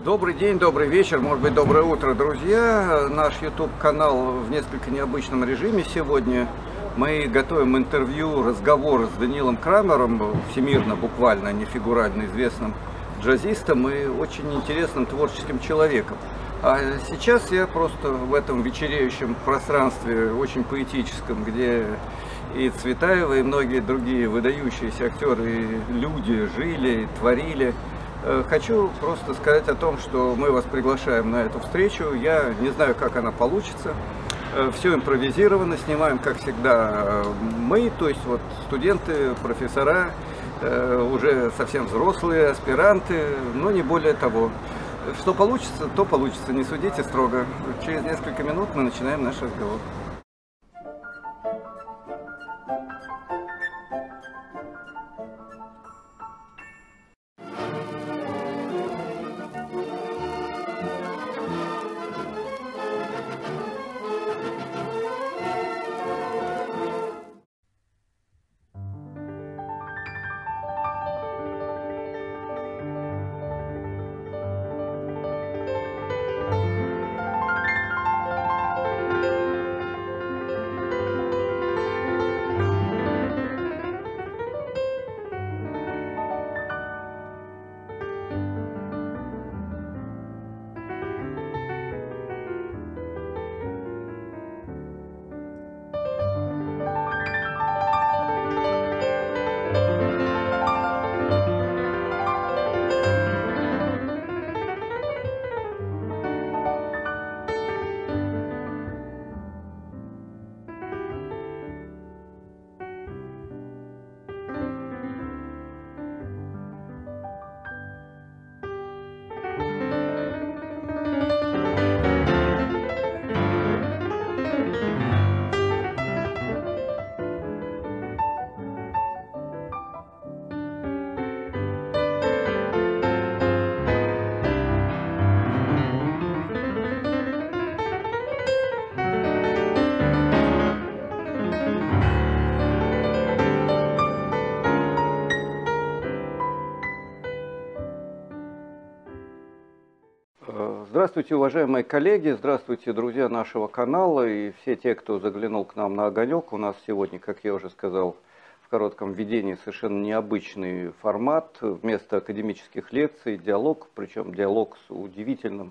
Добрый день, добрый вечер, может быть, доброе утро, друзья. Наш YouTube-канал в несколько необычном режиме сегодня. Мы готовим интервью, разговор с Даниилом Крамером, всемирно, буквально, не фигурально известным джазистом и очень интересным творческим человеком. А сейчас я просто в этом вечереющем пространстве, очень поэтическом, где и Цветаева, и многие другие выдающиеся актеры и люди жили, творили. Хочу просто сказать о том, что мы вас приглашаем на эту встречу. Я не знаю, как она получится. Все импровизировано, снимаем, как всегда, мы, то есть вот студенты, профессора, уже совсем взрослые, аспиранты, но не более того. Что получится, то получится, не судите строго. Через несколько минут мы начинаем наш разговор. Здравствуйте, уважаемые коллеги, здравствуйте, друзья нашего канала и все те, кто заглянул к нам на огонек. У нас сегодня, как я уже сказал, в коротком введении совершенно необычный формат. Вместо академических лекций диалог, причем диалог с удивительным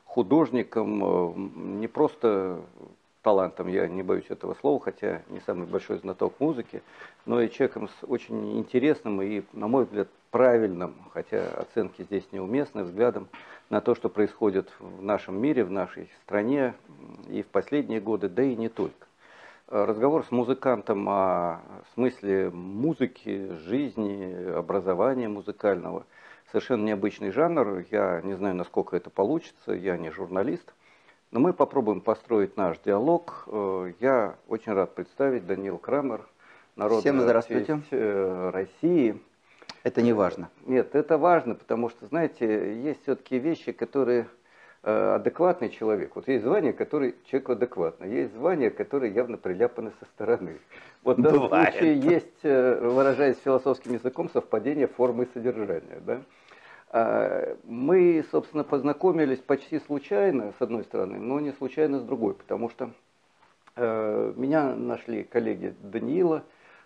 художником, не просто талантом, я не боюсь этого слова, хотя не самый большой знаток музыки, но и человеком с очень интересным и, на мой взгляд, правильным, хотя оценки здесь неуместны, взглядом на то, что происходит в нашем мире, в нашей стране и в последние годы, да и не только. Разговор с музыкантом о смысле музыки, жизни, образования музыкального. Совершенно необычный жанр. Я не знаю, насколько это получится, я не журналист. Но мы попробуем построить наш диалог. Я очень рад представить Даниил Крамер, народный артист России. Это не важно. Нет, это важно, потому что, знаете, есть все-таки вещи, которые адекватный человек. Вот есть звание, которое человеку адекватно, есть звание, которое явно приляпано со стороны. Вот в данном случае есть, выражаясь философским языком, совпадение формы и содержания. Да? Мы, собственно, познакомились почти случайно, с одной стороны, но не случайно с другой, потому что меня нашли коллеги Даниила,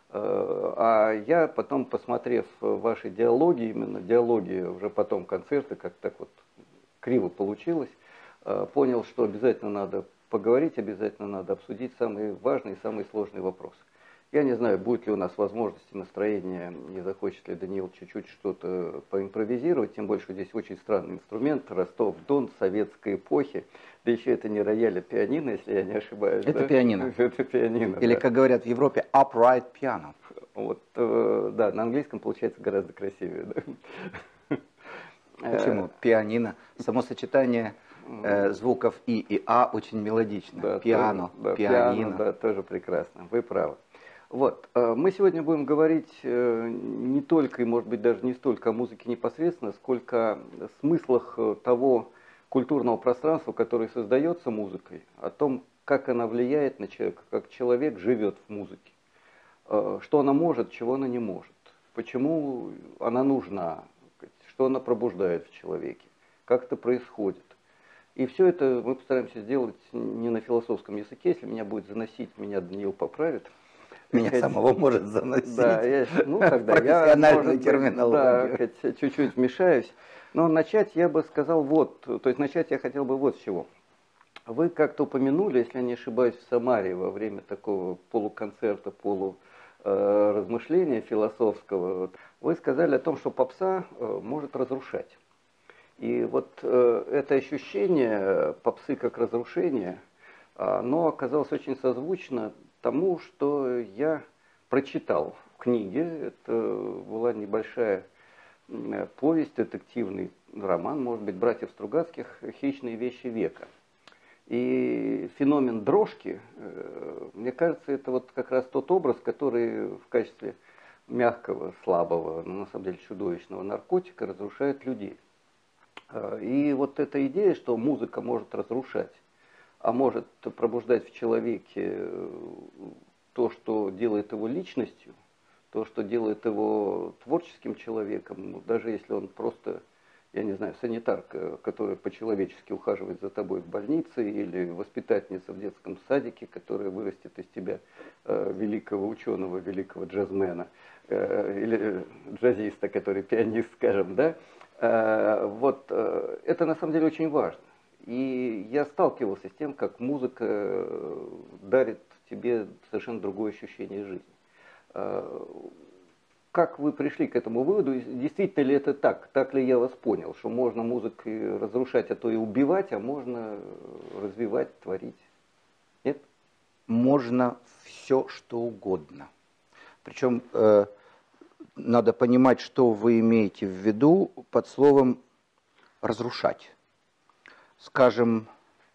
а я потом, посмотрев ваши диалоги, именно диалоги, уже потом концерты, как так вот криво получилось, понял, что обязательно надо поговорить, обязательно надо обсудить самые важные и самые сложные вопросы. Я не знаю, будет ли у нас возможность и настроение, не захочет ли Даниил чуть-чуть что-то поимпровизировать, тем больше здесь очень странный инструмент, Ростов-Дон советской эпохи, да еще это не рояль, а пианино, если я не ошибаюсь. Это да? пианино. Это пианино. Или, да. как говорят в Европе, upright piano. Вот, да, на английском получается гораздо красивее. Да? Почему? Пианино. Само сочетание звуков и а очень мелодично. Да, Пиано, да, пианино. Да, тоже прекрасно. Вы правы. Вот, мы сегодня будем говорить не только, и может быть даже не столько о музыке непосредственно, сколько о смыслах того культурного пространства, которое создается музыкой, о том, как она влияет на человека, как человек живет в музыке, что она может, чего она не может, почему она нужна, что она пробуждает в человеке, как это происходит. И все это мы постараемся сделать не на философском языке. Если меня будет заносить, меня Даниил поправит. Меня самого может заносить. Да, ну тогда профессиональную терминологию. Да, чуть-чуть вмешаюсь. Но начать я бы сказал вот, то есть начать я хотел бы вот с чего. Вы как-то упомянули, если я не ошибаюсь, в Самаре во время такого полуконцерта, полуразмышления философского, вы сказали о том, что попса может разрушать. И вот это ощущение попсы как разрушения, оно оказалось очень созвучно тому, что я прочитал в книге. Это была небольшая повесть, детективный роман, может быть, братьев Стругацких «Хищные вещи века». И феномен дрожки, мне кажется, это вот как раз тот образ, который в качестве мягкого, слабого, но на самом деле чудовищного наркотика разрушает людей. И вот эта идея, что музыка может разрушать, а может пробуждать в человеке то, что делает его личностью, то, что делает его творческим человеком, даже если он просто, я не знаю, санитарка, которая по-человечески ухаживает за тобой в больнице, или воспитательница в детском садике, которая вырастет из тебя великого ученого, великого джазмена, или джазиста, который пианист, скажем, да, вот это на самом деле очень важно. И я сталкивался с тем, как музыка дарит тебе совершенно другое ощущение жизни. Как вы пришли к этому выводу? Действительно ли это так? Так ли я вас понял, что можно музыкой разрушать, а то и убивать, а можно развивать, творить? Нет? Можно все, что угодно. Причем надо понимать, что вы имеете в виду под словом «разрушать». Скажем,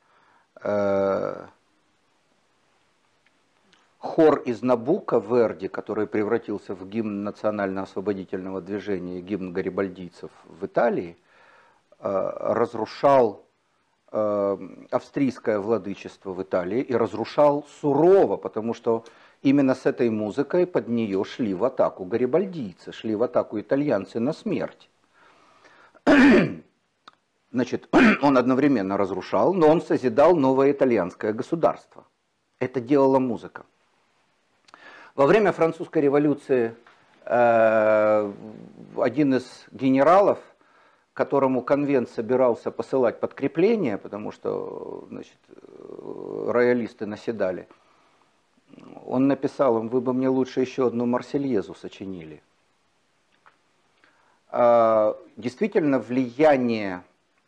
хор из Набуко Верди, который превратился в гимн национально-освободительного движения, гимн гарибальдийцев в Италии, разрушал австрийское владычество в Италии и разрушал сурово, потому что именно с этой музыкой под нее шли в атаку гарибальдийцы, шли в атаку итальянцы на смерть. Значит, он одновременно разрушал, но он созидал новое итальянское государство. Это делала музыка. Во время французской революции один из генералов, которому конвент собирался посылать подкрепление, потому что, значит, роялисты наседали, он написал им: вы бы мне лучше еще одну Марсельезу сочинили. Действительно, влияние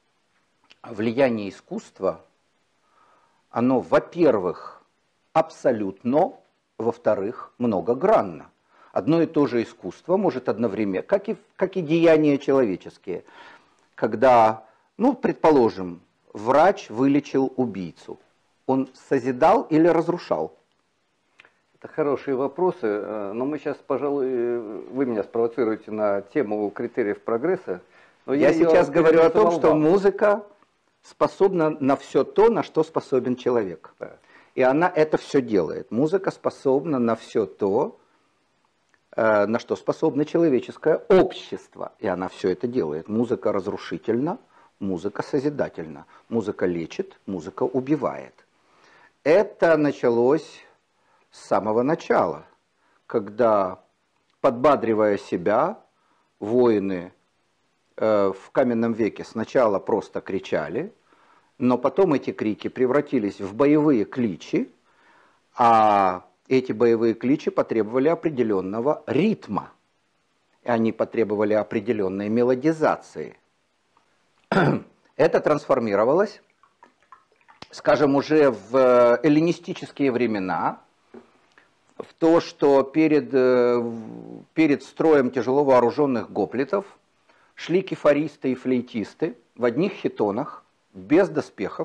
искусства, оно, во-первых, абсолютно, во-вторых, многогранно. Одно и то же искусство может одновременно, как и деяния человеческие, когда, ну, предположим, врач вылечил убийцу, он созидал или разрушал? Это хорошие вопросы, но мы сейчас, пожалуй, вы меня спровоцируете на тему критериев прогресса. Но я сейчас говорю о том, что музыка способна на все то, на что способен человек. Да. И она это все делает. Музыка способна на все то, на что способно человеческое общество. И она все это делает. Музыка разрушительна, музыка созидательна. Музыка лечит, музыка убивает. Это началось с самого начала, когда, подбадривая себя, воины в каменном веке сначала просто кричали, но потом эти крики превратились в боевые кличи, а эти боевые кличи потребовали определенного ритма, и они потребовали определенной мелодизации. Это трансформировалось, скажем, уже в эллинистические времена, в то, что перед строем тяжело вооруженных гоплитов шли кефаристы и флейтисты в одних хитонах, без доспехов,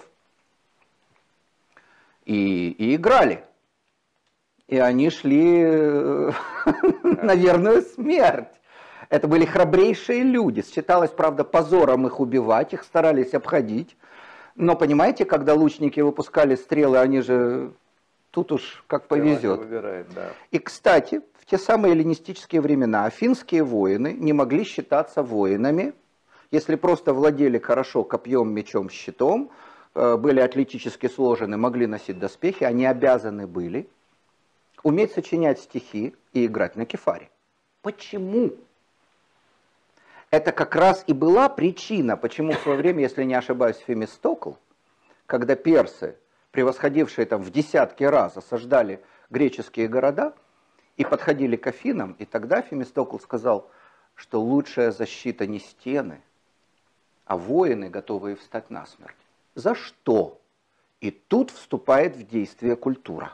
и играли. И они шли на верную смерть. Это были храбрейшие люди. Считалось, правда, позором их убивать, их старались обходить. Но, понимаете, когда лучники выпускали стрелы, они же... Тут уж как повезет. Выбирает, да. И, кстати, в те самые эллинистические времена афинские воины не могли считаться воинами Если просто владели хорошо копьем, мечом, щитом, были атлетически сложены, могли носить доспехи, они обязаны были уметь сочинять стихи и играть на кефаре. Почему? Это как раз и была причина, почему в свое время, если не ошибаюсь, Фемистокл, когда персы, превосходившие там в десятки раз, осаждали греческие города и подходили к Афинам, и тогда Фемистокл сказал, что лучшая защита не стены, а воины, готовые встать насмерть. За что? И тут вступает в действие культура.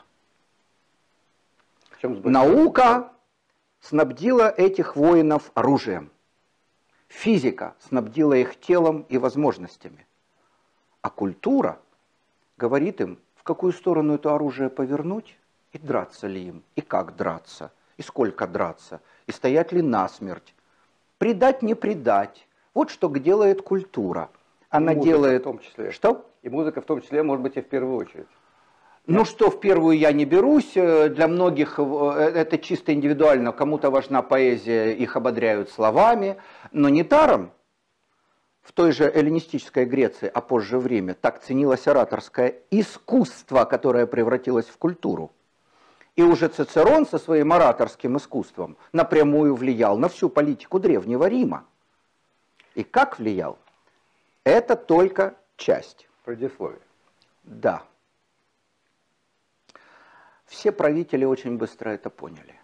Наука снабдила этих воинов оружием. Физика снабдила их телом и возможностями. А культура говорит им, в какую сторону это оружие повернуть, и драться ли им, и как драться, и сколько драться, и стоять ли насмерть. Предать, не предать. Вот что делает культура. Она делает... в том числе. Что? И музыка в том числе, может быть, и в первую очередь. Ну что, в первую я не берусь, для многих это чисто индивидуально, кому-то важна поэзия, их ободряют словами, но недаром в той же эллинистической Греции, а позже время, так ценилось ораторское искусство, которое превратилось в культуру. И уже Цицерон со своим ораторским искусством напрямую влиял на всю политику Древнего Рима. И как влиял? Это только часть. Предисловие. Да. Все правители очень быстро это поняли.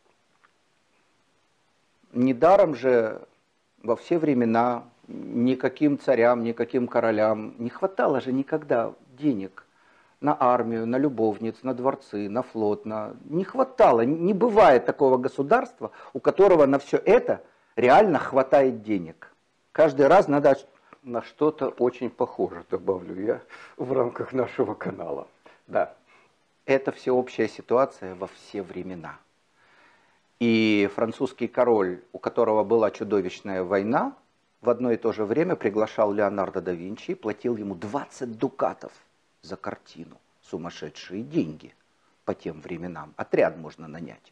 Недаром же во все времена никаким царям, никаким королям не хватало же никогда денег на армию, на любовниц, на дворцы, на флот. Не хватало, не бывает такого государства, у которого на все это реально хватает денег. Каждый раз надо... На что-то очень похоже, добавлю я, в рамках нашего канала. Да. Это всеобщая ситуация во все времена. И французский король, у которого была чудовищная война, в одно и то же время приглашал Леонардо да Винчи и платил ему 20 дукатов за картину. Сумасшедшие деньги по тем временам. Отряд можно нанять.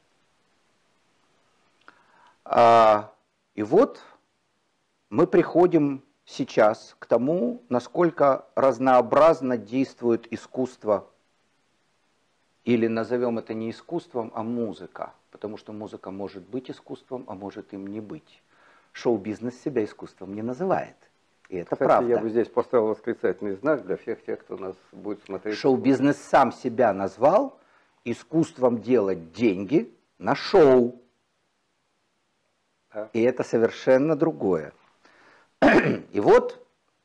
И вот мы приходим сейчас к тому, насколько разнообразно действует искусство, или назовем это не искусством, а музыка, потому что музыка может быть искусством, а может им не быть. Шоу-бизнес себя искусством не называет, и это Кстати, правда. Я бы здесь поставил восклицательный знак для всех тех, кто нас будет смотреть. Шоу-бизнес сам себя назвал искусством делать деньги на шоу. Да. И это совершенно другое. И вот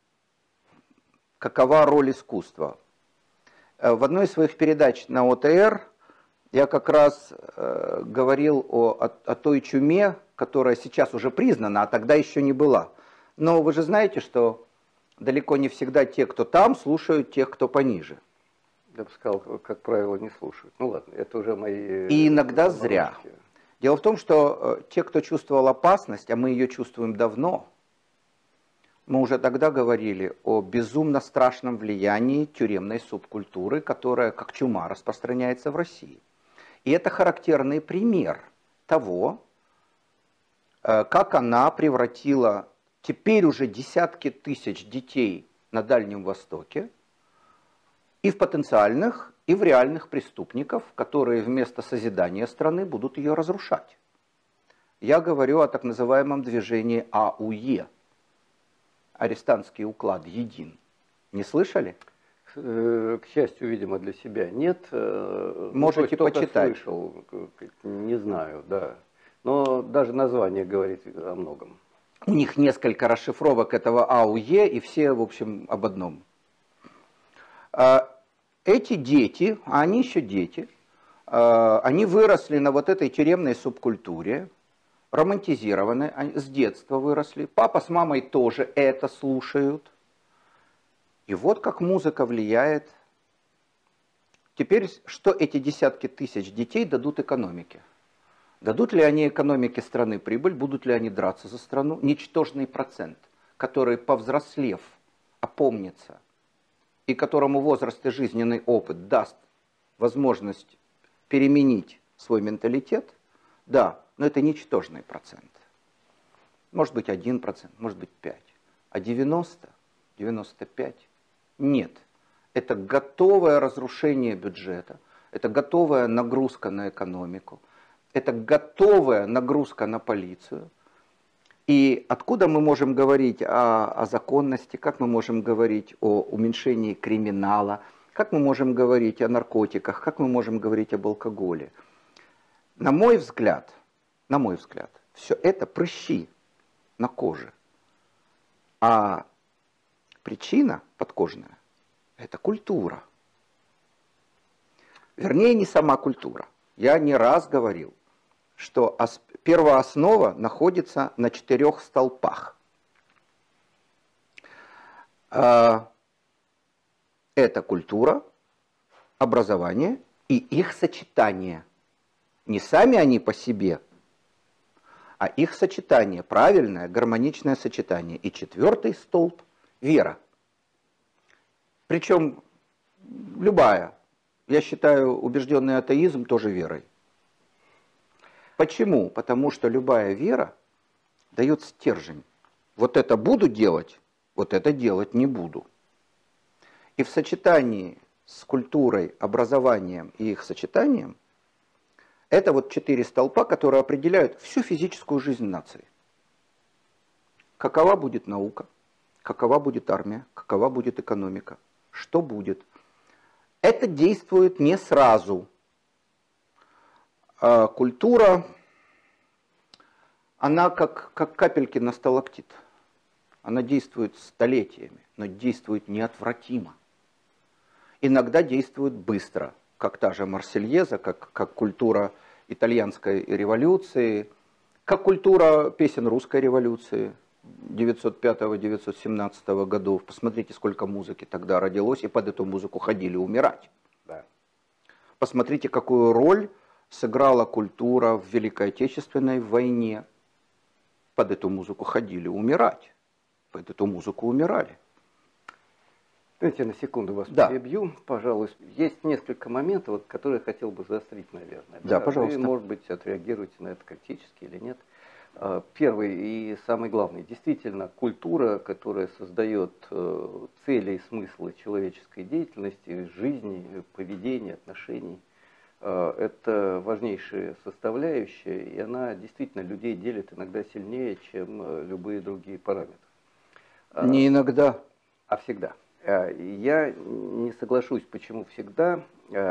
какова роль искусства. В одной из своих передач на ОТР я как раз говорил о той чуме, которая сейчас уже признана, а тогда еще не была. Но вы же знаете, что далеко не всегда те, кто там, слушают тех, кто пониже. Я бы сказал, как правило, не слушают. Ну ладно, это уже мои... И иногда зря. Дело в том, что те, кто чувствовал опасность, а мы ее чувствуем давно, мы уже тогда говорили о безумно страшном влиянии тюремной субкультуры, которая как чума распространяется в России. И это характерный пример того, как она превратила теперь уже десятки тысяч детей на Дальнем Востоке и в потенциальных, и в реальных преступников, которые вместо созидания страны будут ее разрушать. Я говорю о так называемом движении АУЕ. Арестантский уклад един. Не слышали? К счастью, видимо, для себя нет. Можете почитать. Слышал, не знаю, да. Но даже название говорит о многом. У них несколько расшифровок этого АУЕ, и все, в общем, об одном. Эти дети, а они еще дети, они выросли на вот этой тюремной субкультуре, романтизированы, с детства выросли. Папа с мамой тоже это слушают. И вот как музыка влияет. Теперь, что эти десятки тысяч детей дадут экономике? Дадут ли они экономике страны прибыль, будут ли они драться за страну? Ничтожный процент, который, повзрослев, опомнится, и которому возраст и жизненный опыт даст возможность переменить свой менталитет, да, но это ничтожный процент. Может быть 1%, может быть 5%. А 90, 95 нет. Это готовое разрушение бюджета, это готовая нагрузка на экономику, это готовая нагрузка на полицию. И откуда мы можем говорить о законности, как мы можем говорить о уменьшении криминала, как мы можем говорить о наркотиках, как мы можем говорить об алкоголе. На мой взгляд, все это прыщи на коже. А причина подкожная – это культура. Вернее, не сама культура. Я не раз говорил, что первооснова находится на 4 столпах. Это культура, образование и их сочетание. Не сами они по себе, а их сочетание, правильное, гармоничное сочетание. И 4 столб – вера. Причем любая, я считаю, убежденный атеизм тоже верой. Почему? Потому что любая вера дает стержень. Вот это буду делать, вот это делать не буду. И в сочетании с культурой, образованием и их сочетанием, это вот 4 столпа, которые определяют всю физическую жизнь нации. Какова будет наука, какова будет армия, какова будет экономика, что будет. Это действует не сразу. Культура, она как капельки на сталактит. Она действует столетиями, но действует неотвратимо. Иногда действует быстро, как та же Марсельеза, как культура итальянской революции, как культура песен русской революции 905-917 годов. Посмотрите, сколько музыки тогда родилось, и под эту музыку ходили умирать. Да. Посмотрите, какую роль сыграла культура в Великой Отечественной войне. Под эту музыку ходили умирать. Под эту музыку умирали. Дайте на секунду вас перебью, пожалуй. Есть несколько моментов, которые я хотел бы заострить, наверное. Да, пожалуйста. Вы, может быть, отреагируете на это критически или нет. Первый и самый главный. Действительно, культура, которая создает цели и смыслы человеческой деятельности, жизни, поведения, отношений, это важнейшая составляющая, и она действительно людей делит иногда сильнее, чем любые другие параметры. Не иногда, а всегда. Я не соглашусь, почему всегда.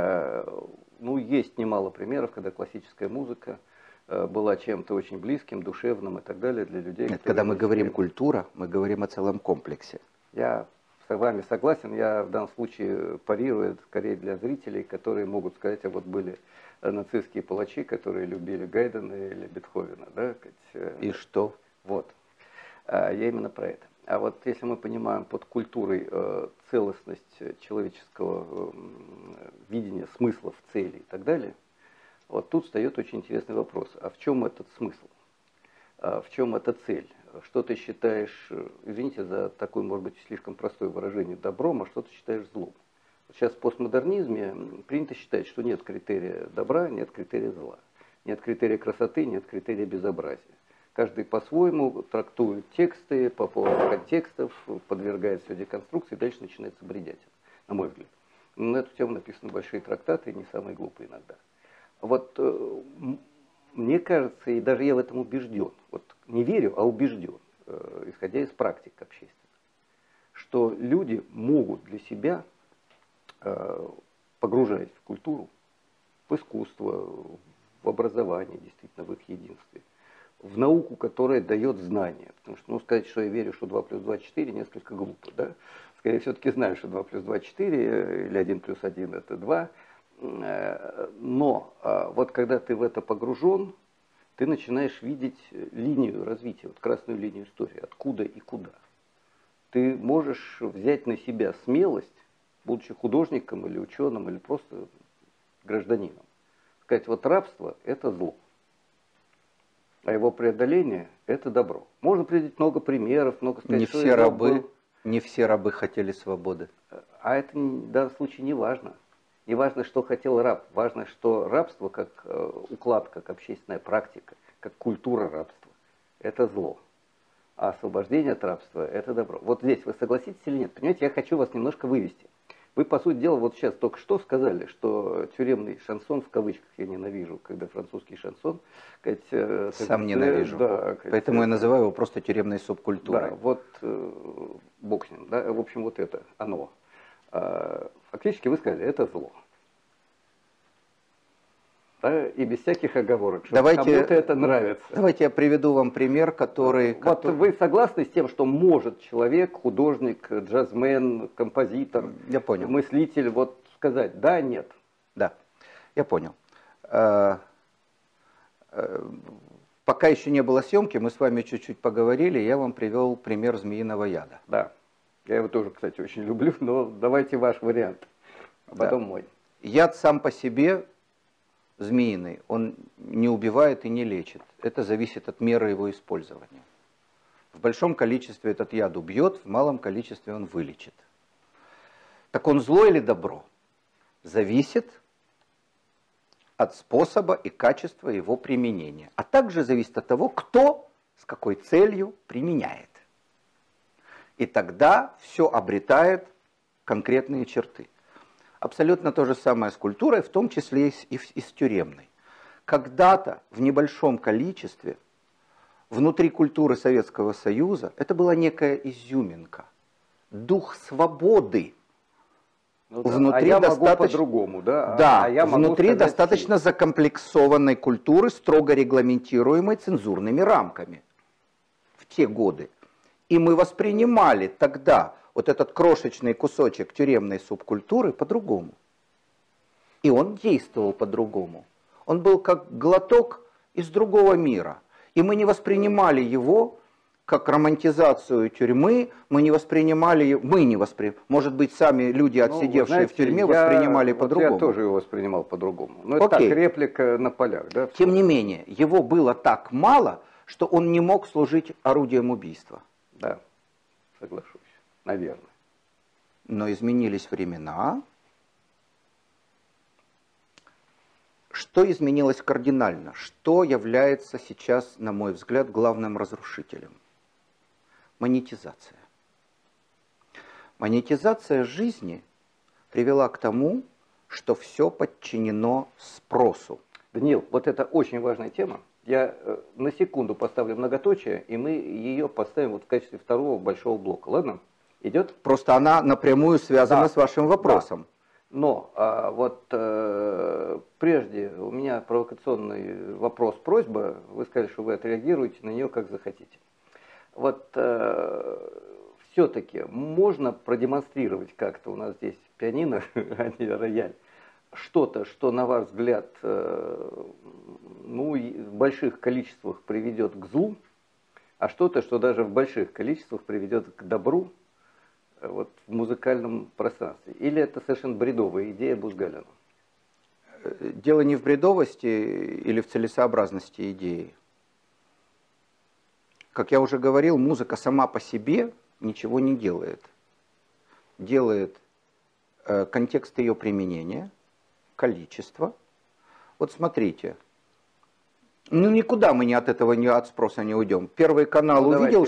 Ну, есть немало примеров, когда классическая музыка была чем-то очень близким, душевным и так далее для людей. Нет, когда мы говорим культура, мы говорим о целом комплексе. Я с вами согласен, я в данном случае парирую, скорее для зрителей, которые могут сказать, а вот были нацистские палачи, которые любили Гайдена или Бетховена. Да? И что? Вот. Я именно про это. А вот если мы понимаем под культурой целостность человеческого видения смыслов, целей и так далее, вот тут встает очень интересный вопрос. А в чем этот смысл? В чем эта цель? Что ты считаешь, извините за такое, может быть, слишком простое выражение, добром, а что ты считаешь злом? Сейчас в постмодернизме принято считать, что нет критерия добра, нет критерия зла. Нет критерия красоты, нет критерия безобразия. Каждый по-своему трактует тексты по поводу контекстов, подвергает все деконструкции, и дальше начинается бредятина, на мой взгляд. На эту тему написаны большие трактаты, не самые глупые иногда. Вот мне кажется, и даже я в этом убежден, вот не верю, а убежден, исходя из практик общественных, что люди могут для себя, погружаясь в культуру, в искусство, в образование, действительно, в их единстве, в науку, которая дает знания. Потому что, сказать, что я верю, что 2 плюс 2 4, несколько глупо, да? Скорее, все-таки знаю, что 2 плюс 2 4, или 1 плюс 1 это 2. Но вот когда ты в это погружен, ты начинаешь видеть линию развития, вот красную линию истории, откуда и куда. Ты можешь взять на себя смелость, будучи художником или ученым, или просто гражданином. Сказать, вот рабство – это зло, а его преодоление – это добро. Можно приводить много примеров, много сказать, не все рабы хотели свободы. А это в данном случае не важно. Не важно, что хотел раб. Важно, что рабство как уклад, как общественная практика, как культура рабства – это зло. А освобождение от рабства – это добро. Вот здесь вы согласитесь или нет? Понимаете, я хочу вас немножко вывести. Вы, по сути дела, вот сейчас только что сказали, что тюремный шансон, в кавычках, я ненавижу, когда французский шансон. Сам ненавижу. Да, поэтому я называю его просто тюремной субкультурой. Да, вот бог с ним, да, в общем, вот это оно. Фактически вы сказали, это зло. Да, и без всяких оговорок, что кому-то это нравится. Давайте я приведу вам пример, который... Вот вы согласны с тем, что может человек, художник, джазмен, композитор, я понял. Мыслитель, вот сказать да, нет? Да, я понял. Пока еще не было съемки, мы с вами чуть-чуть поговорили, я вам привел пример змеиного яда. Да, я его тоже, кстати, очень люблю, но давайте ваш вариант, а потом мой. Яд сам по себе... змеиный, он не убивает и не лечит. Это зависит от меры его использования. В большом количестве этот яд убьет, в малом количестве он вылечит. Так он зло или добро? Зависит от способа и качества его применения. А также зависит от того, кто с какой целью применяет. И тогда все обретает конкретные черты. Абсолютно то же самое с культурой, в том числе и с тюремной. Когда-то в небольшом количестве внутри культуры Советского Союза это была некая изюминка, дух свободы. Ну, да. Внутри я могу по-другому, да? Да, внутри достаточно закомплексованной культуры, строго регламентируемой цензурными рамками в те годы. И мы воспринимали тогда вот этот крошечный кусочек тюремной субкультуры по-другому. И он действовал по-другому. Он был как глоток из другого мира. И мы не воспринимали его как романтизацию тюрьмы, может быть, сами люди, отсидевшие в тюрьме, воспринимали по-другому. Я тоже его воспринимал по-другому. Но это так, реплика на полях. Да? Тем не менее, его было так мало, что он не мог служить орудием убийства. Да, соглашусь. Наверное. Но изменились времена. Что изменилось кардинально? Что является сейчас, на мой взгляд, главным разрушителем? Монетизация. Монетизация жизни привела к тому, что все подчинено спросу. Даниил, вот это очень важная тема. Я на секунду поставлю многоточие, и мы ее поставим вот в качестве второго большого блока. Ладно? Идет? Просто она напрямую связана с вашим вопросом. Да. Но прежде у меня провокационный вопрос, просьба. Вы сказали, что вы отреагируете на нее как захотите. Вот все-таки можно продемонстрировать как-то, у нас здесь пианино, а не рояль, что-то, что, на ваш взгляд, в больших количествах приведет к злу, а что-то, что даже в больших количествах приведет к добру, вот в музыкальном пространстве? Или это совершенно бредовая идея Бузгалина? Дело не в бредовости или в целесообразности идеи. Как я уже говорил, музыка сама по себе ничего не делает. Делает контекст ее применения, количество. Вот смотрите. Никуда мы от спроса не уйдем. Первый канал увидел,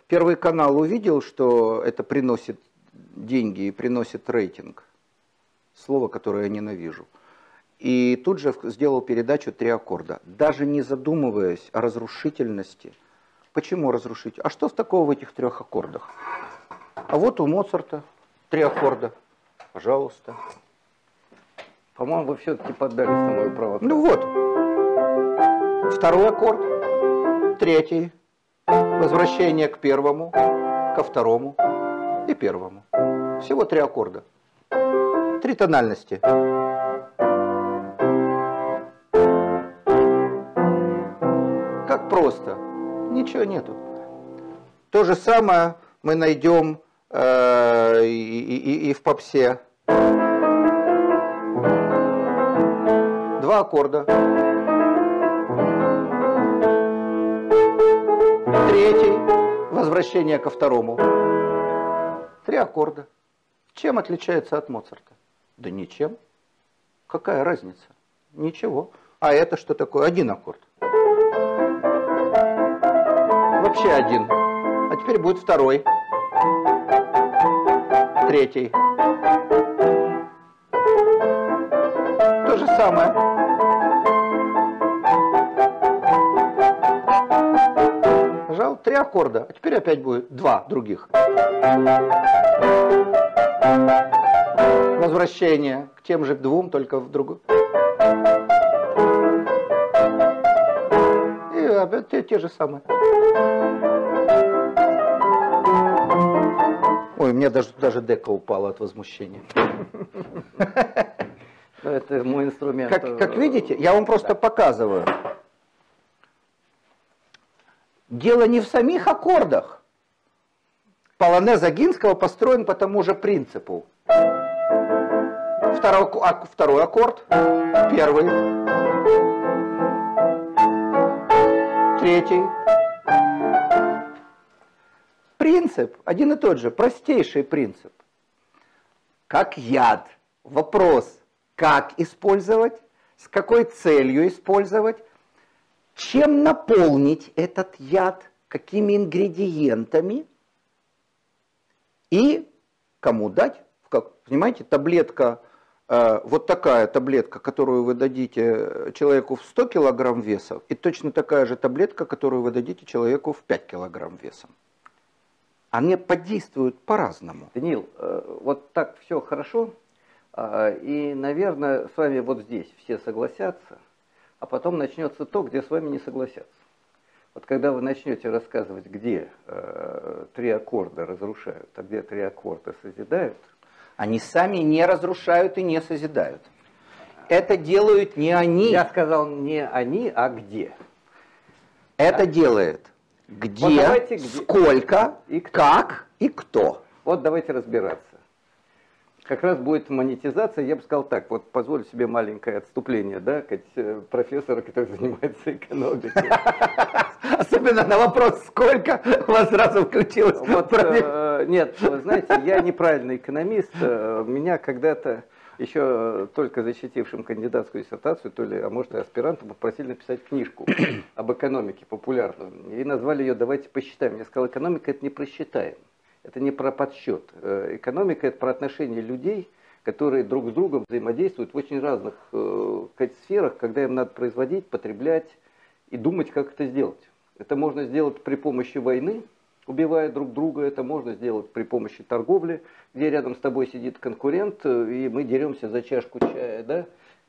что это приносит деньги и приносит рейтинг. Слово, которое я ненавижу. И тут же сделал передачу «Три аккорда», даже не задумываясь о разрушительности. Почему разрушить? А что такого в этих 3 аккордах? А вот у Моцарта 3 аккорда. Пожалуйста. По-моему, вы все-таки поддались на мою провокацию. Ну вот. 2-й аккорд, 3-й, возвращение к 1-му, ко 2-му и 1-му. Всего 3 аккорда. 3 тональности. Как просто. Ничего нету. То же самое мы найдем и в попсе. 2 аккорда. 3-й, возвращение ко 2-му. 3 аккорда. Чем отличается от Моцарта? Да ничем. Какая разница? Ничего. А это что такое? 1 аккорд. Вообще 1. А теперь будет второй. Третий. То же самое. Нажал 3 аккорда. А теперь опять будет 2 других. Возвращение к тем же 2, только в другую. И опять те же самые. Ой, у меня даже дека упала от возмущения. Это мой инструмент. Как видите, я вам просто показываю. Дело не в самих аккордах. Полонез Огинского построен по тому же принципу. Второй аккорд, первый, третий. Принцип один и тот же, простейший принцип. Как яд. Вопрос, как использовать, с какой целью использовать, чем наполнить этот яд, какими ингредиентами и кому дать. Понимаете, таблетка, вот такая таблетка, которую вы дадите человеку в 100 килограмм веса, и точно такая же таблетка, которую вы дадите человеку в 5 килограмм весом. Они подействуют по-разному. Даниил, вот так все хорошо, и, наверное, с вами вот здесь все согласятся, а потом начнется то, где с вами не согласятся. Вот когда вы начнете рассказывать, где 3 аккорда разрушают, а где 3 аккорда созидают, они сами не разрушают и не созидают. Это делают не они. Я сказал не они, а где. Это делает где, вот давайте, сколько, и как и кто. Вот давайте разбираться. Как раз будет монетизация, я бы сказал так, вот позволю себе маленькое отступление, да, профессора, который занимается экономикой. Особенно на вопрос, сколько, у вас сразу включилось. Вот, нет, вы знаете, я неправильный экономист, меня когда-то, еще только защитившим кандидатскую диссертацию, то ли, а может и аспирантом, попросили написать книжку об экономике популярную. И назвали ее «Давайте посчитаем». Я сказал, экономика это не просчитаем. Это не про подсчет. Экономика – это про отношения людей, которые друг с другом взаимодействуют в очень разных сферах, когда им надо производить, потреблять и думать, как это сделать. Это можно сделать при помощи войны, убивая друг друга. Это можно сделать при помощи торговли, где рядом с тобой сидит конкурент, и мы деремся за чашку чая. Да?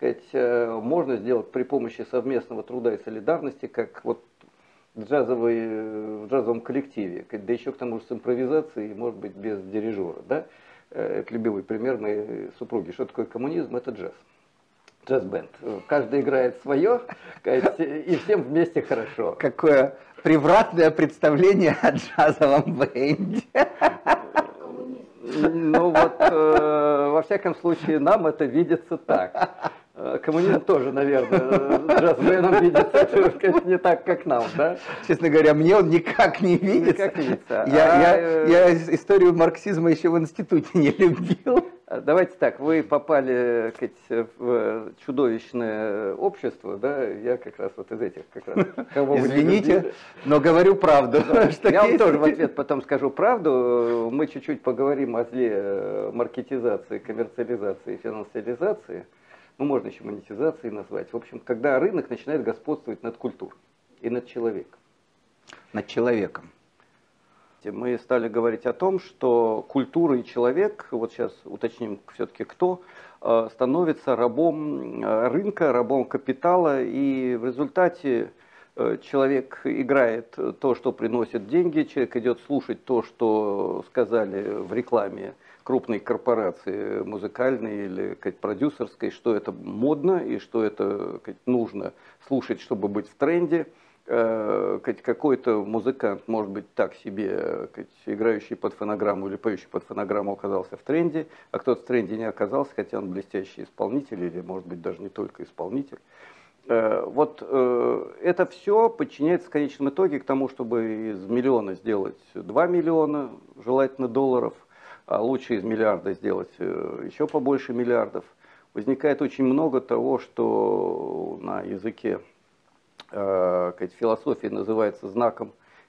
Можно сделать при помощи совместного труда и солидарности, как вот в джазовом коллективе, да еще к тому же с импровизацией, может быть, без дирижера. Да? Это любимый пример моей супруги. Что такое коммунизм? Это джаз. Джаз-бенд. Каждый играет свое, и всем вместе хорошо. Какое превратное представление о джазовом бенде. Ну вот, во всяком случае, нам это видится так. Коммунизм тоже, наверное, джаз-бэндом видится не так, как нам, да? Честно говоря, мне он никак не видится. Никак не видится. Я историю марксизма еще в институте не любил. Давайте так, вы попали в чудовищное общество, да? Я как раз вот из этих, как раз. Извините, но говорю правду. Да. Я вам тоже в ответ потом скажу правду. Мы чуть-чуть поговорим о зле маркетизации, коммерциализации, финансиализации. Ну, можно еще монетизацией назвать. В общем, когда рынок начинает господствовать над культурой и над человеком. Над человеком. Мы стали говорить о том, что культура и человек, вот сейчас уточним все-таки кто, становится рабом рынка, рабом капитала, и в результате человек играет то, что приносит деньги, человек идет слушать то, что сказали в рекламе крупной корпорации музыкальной или продюсерской, что это модно и что это нужно слушать, чтобы быть в тренде. Какой-то музыкант, может быть, так себе, играющий под фонограмму или поющий под фонограмму, оказался в тренде, а кто-то в тренде не оказался, хотя он блестящий исполнитель или, может быть, даже не только исполнитель. Вот это все подчиняется в конечном итоге к тому, чтобы из миллиона сделать 2 миллиона, желательно долларов, а лучше из миллиарда сделать еще побольше миллиардов. Возникает очень много того, что на языке философии называется знаком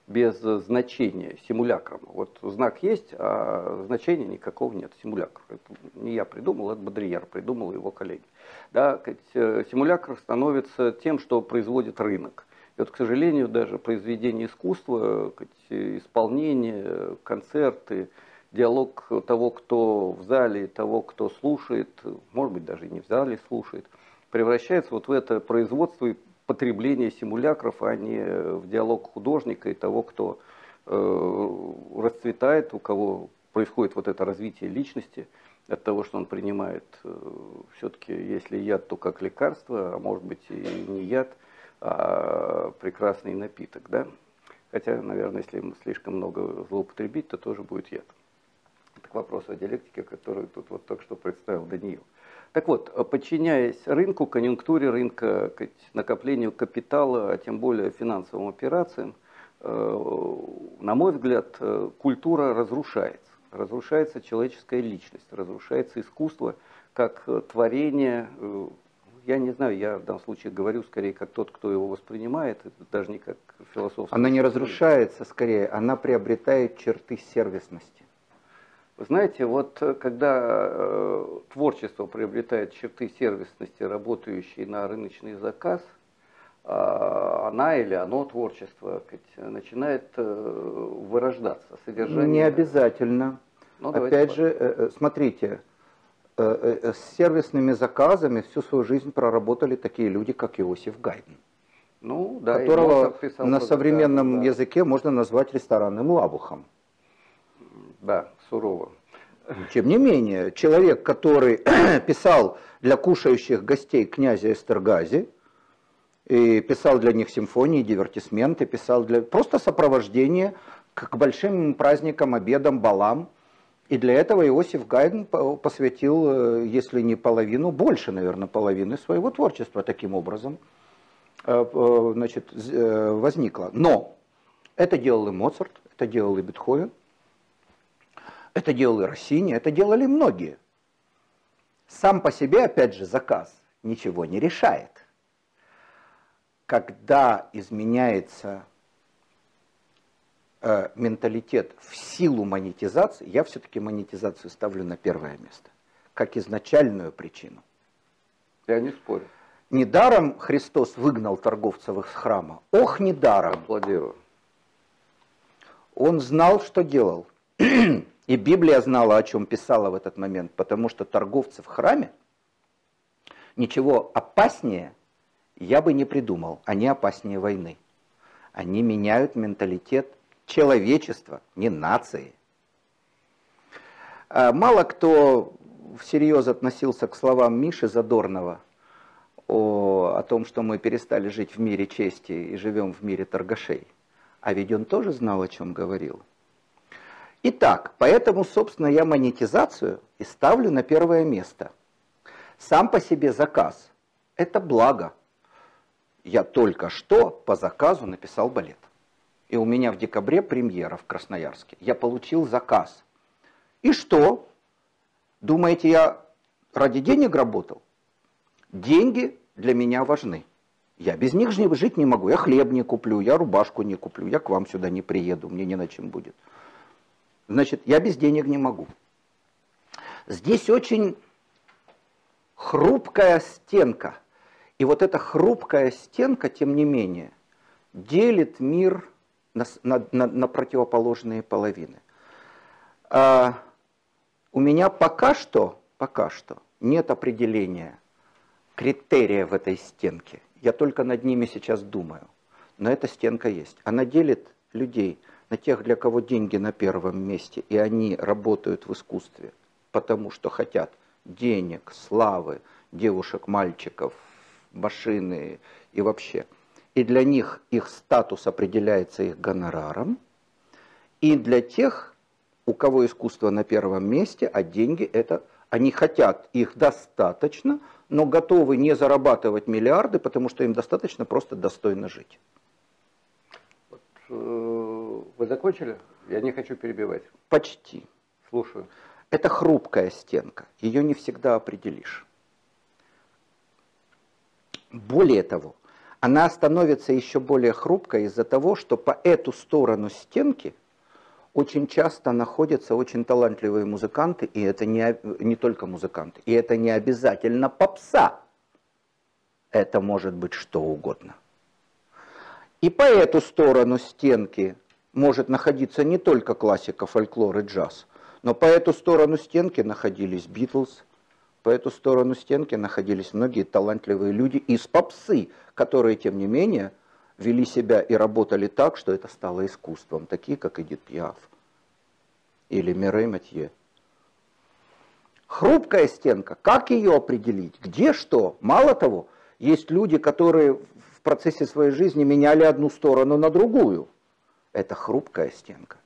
без значения симулякром. Вот знак есть, а значения никакого нет. Симулякр. Это не я придумал, это Бодрияр придумал, его коллеги. Да, симулякр становится тем, что производит рынок. И вот, к сожалению, даже произведение искусства, исполнение, концерты, диалог того, кто в зале, того, кто слушает, может быть, даже и не в зале слушает, превращается вот в это производство и потребление симулякров, а не в диалог художника и того, кто расцветает, у кого происходит вот это развитие личности, от того, что он принимает все-таки, если яд, то как лекарство, а может быть и не яд, а прекрасный напиток. Да? Хотя, наверное, если ему слишком много злоупотребить, то тоже будет яд. Это к вопросу о диалектике, который тут вот только что представил Даниил. Так вот, подчиняясь рынку, конъюнктуре рынка, накоплению капитала, а тем более финансовым операциям, на мой взгляд, культура разрушается. Разрушается человеческая личность, разрушается искусство как творение. Я не знаю, я в данном случае говорю скорее как тот, кто его воспринимает, даже не как философский. Она не разрушается, скорее, она приобретает черты сервисности. Вы знаете, вот когда творчество приобретает черты сервисности, работающие на рыночный заказ, она или оно, творчество, начинает вырождаться. Содержание... Не обязательно. Опять же, смотрите, с сервисными заказами всю свою жизнь проработали такие люди, как Иосиф Гайдн, ну, да, которого на современном языке можно назвать ресторанным лабухом. Да, сурово. Тем не менее, человек, который писал для кушающих гостей князя Эстергази, и писал для них симфонии, дивертисменты, писал для просто сопровождения к большим праздникам, обедам, балам. И для этого Иосиф Гайдн посвятил, если не половину, больше, наверное, половины своего творчества таким образом значит, возникло. Но это делал и Моцарт, это делал и Бетховен, это делал и Россини, это делали многие. Сам по себе, опять же, заказ ничего не решает. Когда изменяется менталитет в силу монетизации, я все-таки монетизацию ставлю на первое место, как изначальную причину. Я не спорю. Недаром Христос выгнал торговцев из храма. Ох, недаром. Аплодирую. Он знал, что делал. И Библия знала, о чем писала в этот момент, потому что торговцы в храме ничего опаснее я бы не придумал. Они опаснее войны. Они меняют менталитет человечества, не нации. Мало кто всерьез относился к словам Миши Задорнова о том, что мы перестали жить в мире чести и живем в мире торгашей. А ведь он тоже знал, о чем говорил. Итак, поэтому, собственно, я монетизацию и ставлю на первое место. Сам по себе заказ – это благо. Я только что по заказу написал балет. И у меня в декабре премьера в Красноярске. Я получил заказ. И что? Думаете, я ради денег работал? Деньги для меня важны. Я без них жить не могу. Я хлеб не куплю, я рубашку не куплю, я к вам сюда не приеду, мне не на чем будет. Значит, я без денег не могу. Здесь очень хрупкая стенка. И вот эта хрупкая стенка, тем не менее, делит мир на противоположные половины. У меня пока что нет определения критерия в этой стенке. Я только над ними сейчас думаю. Но эта стенка есть. Она делит людей на тех, для кого деньги на первом месте, и они работают в искусстве, потому что хотят денег, славы, девушек, мальчиков, машины и вообще. И для них их статус определяется их гонораром. И для тех, у кого искусство на первом месте, а деньги это... Они хотят их достаточно, но готовы не зарабатывать миллиарды, потому что им достаточно просто достойно жить. Вы закончили? Я не хочу перебивать. Почти. Слушаю. Это хрупкая стенка, ее не всегда определишь. Более того, она становится еще более хрупкой из-за того, что по эту сторону стенки очень часто находятся очень талантливые музыканты, и это не только музыканты, и это не обязательно попса, это может быть что угодно. И по эту сторону стенки может находиться не только классика, фольклор и джаз, но по эту сторону стенки находились Битлз, по эту сторону стенки находились многие талантливые люди из попсы, которые, тем не менее, вели себя и работали так, что это стало искусством, такие как Эдит Пиаф или Мирей Матье. Хрупкая стенка, как ее определить, где что? Мало того, есть люди, которые в процессе своей жизни меняли одну сторону на другую. Это хрупкая стенка.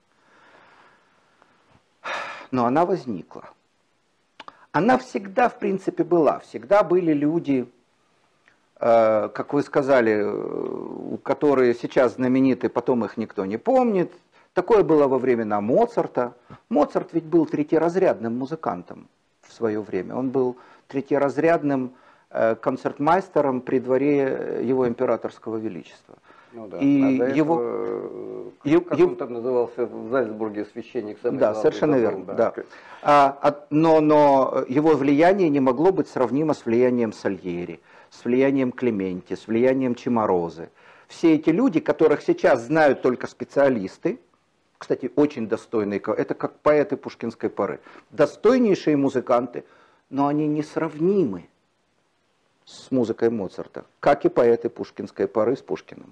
Но она возникла. Она всегда, в принципе, была. Всегда были люди, как вы сказали, которые сейчас знамениты, потом их никто не помнит. Такое было во времена Моцарта. Моцарт ведь был третьеразрядным музыкантом в свое время. Он был третьеразрядным концертмейстером при дворе его императорского величества. Ну да, и его, как он там назывался в Зальцбурге, священник? Да, совершенно верно. Да. Но его влияние не могло быть сравнимо с влиянием Сальери, с влиянием Клементи, с влиянием Чиморозы. Все эти люди, которых сейчас знают только специалисты, кстати, очень достойные, это как поэты пушкинской поры, достойнейшие музыканты, но они несравнимы с музыкой Моцарта, как и поэты пушкинской поры с Пушкиным.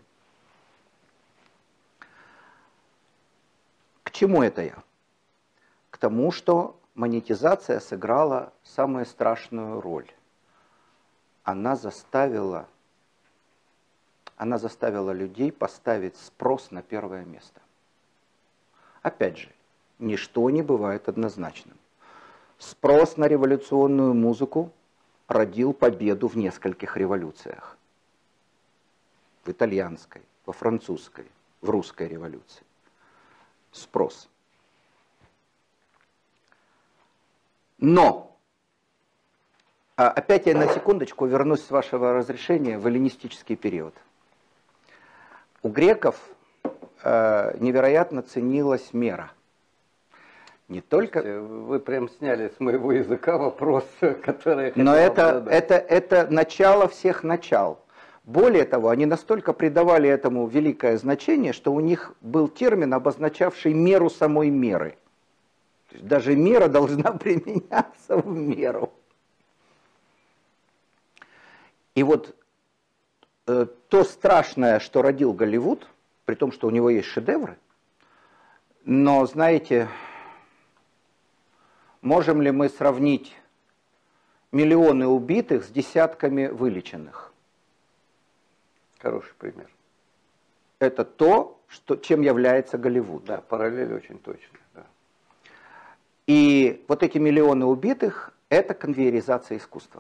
К чему это я? К тому, что монетизация сыграла самую страшную роль. Она заставила людей поставить спрос на первое место. Опять же, ничто не бывает однозначным. Спрос на революционную музыку родил победу в нескольких революциях. В итальянской, во французской, в русской революции. Спрос. Но, опять я на секундочку вернусь с вашего разрешения в эллинистический период. У греков невероятно ценилась мера. Не только... Вы прям сняли с моего языка вопрос, который... Но это начало всех начал. Более того, они настолько придавали этому великое значение, что у них был термин, обозначавший меру самой меры. То есть даже мера должна применяться в меру. И вот то страшное, что родил Голливуд, при том, что у него есть шедевры, но, знаете, можем ли мы сравнить миллионы убитых с десятками вылеченных? Хороший пример. Это то, чем является Голливуд. Да, параллель очень точная. Да. И вот эти миллионы убитых – это конвейеризация искусства.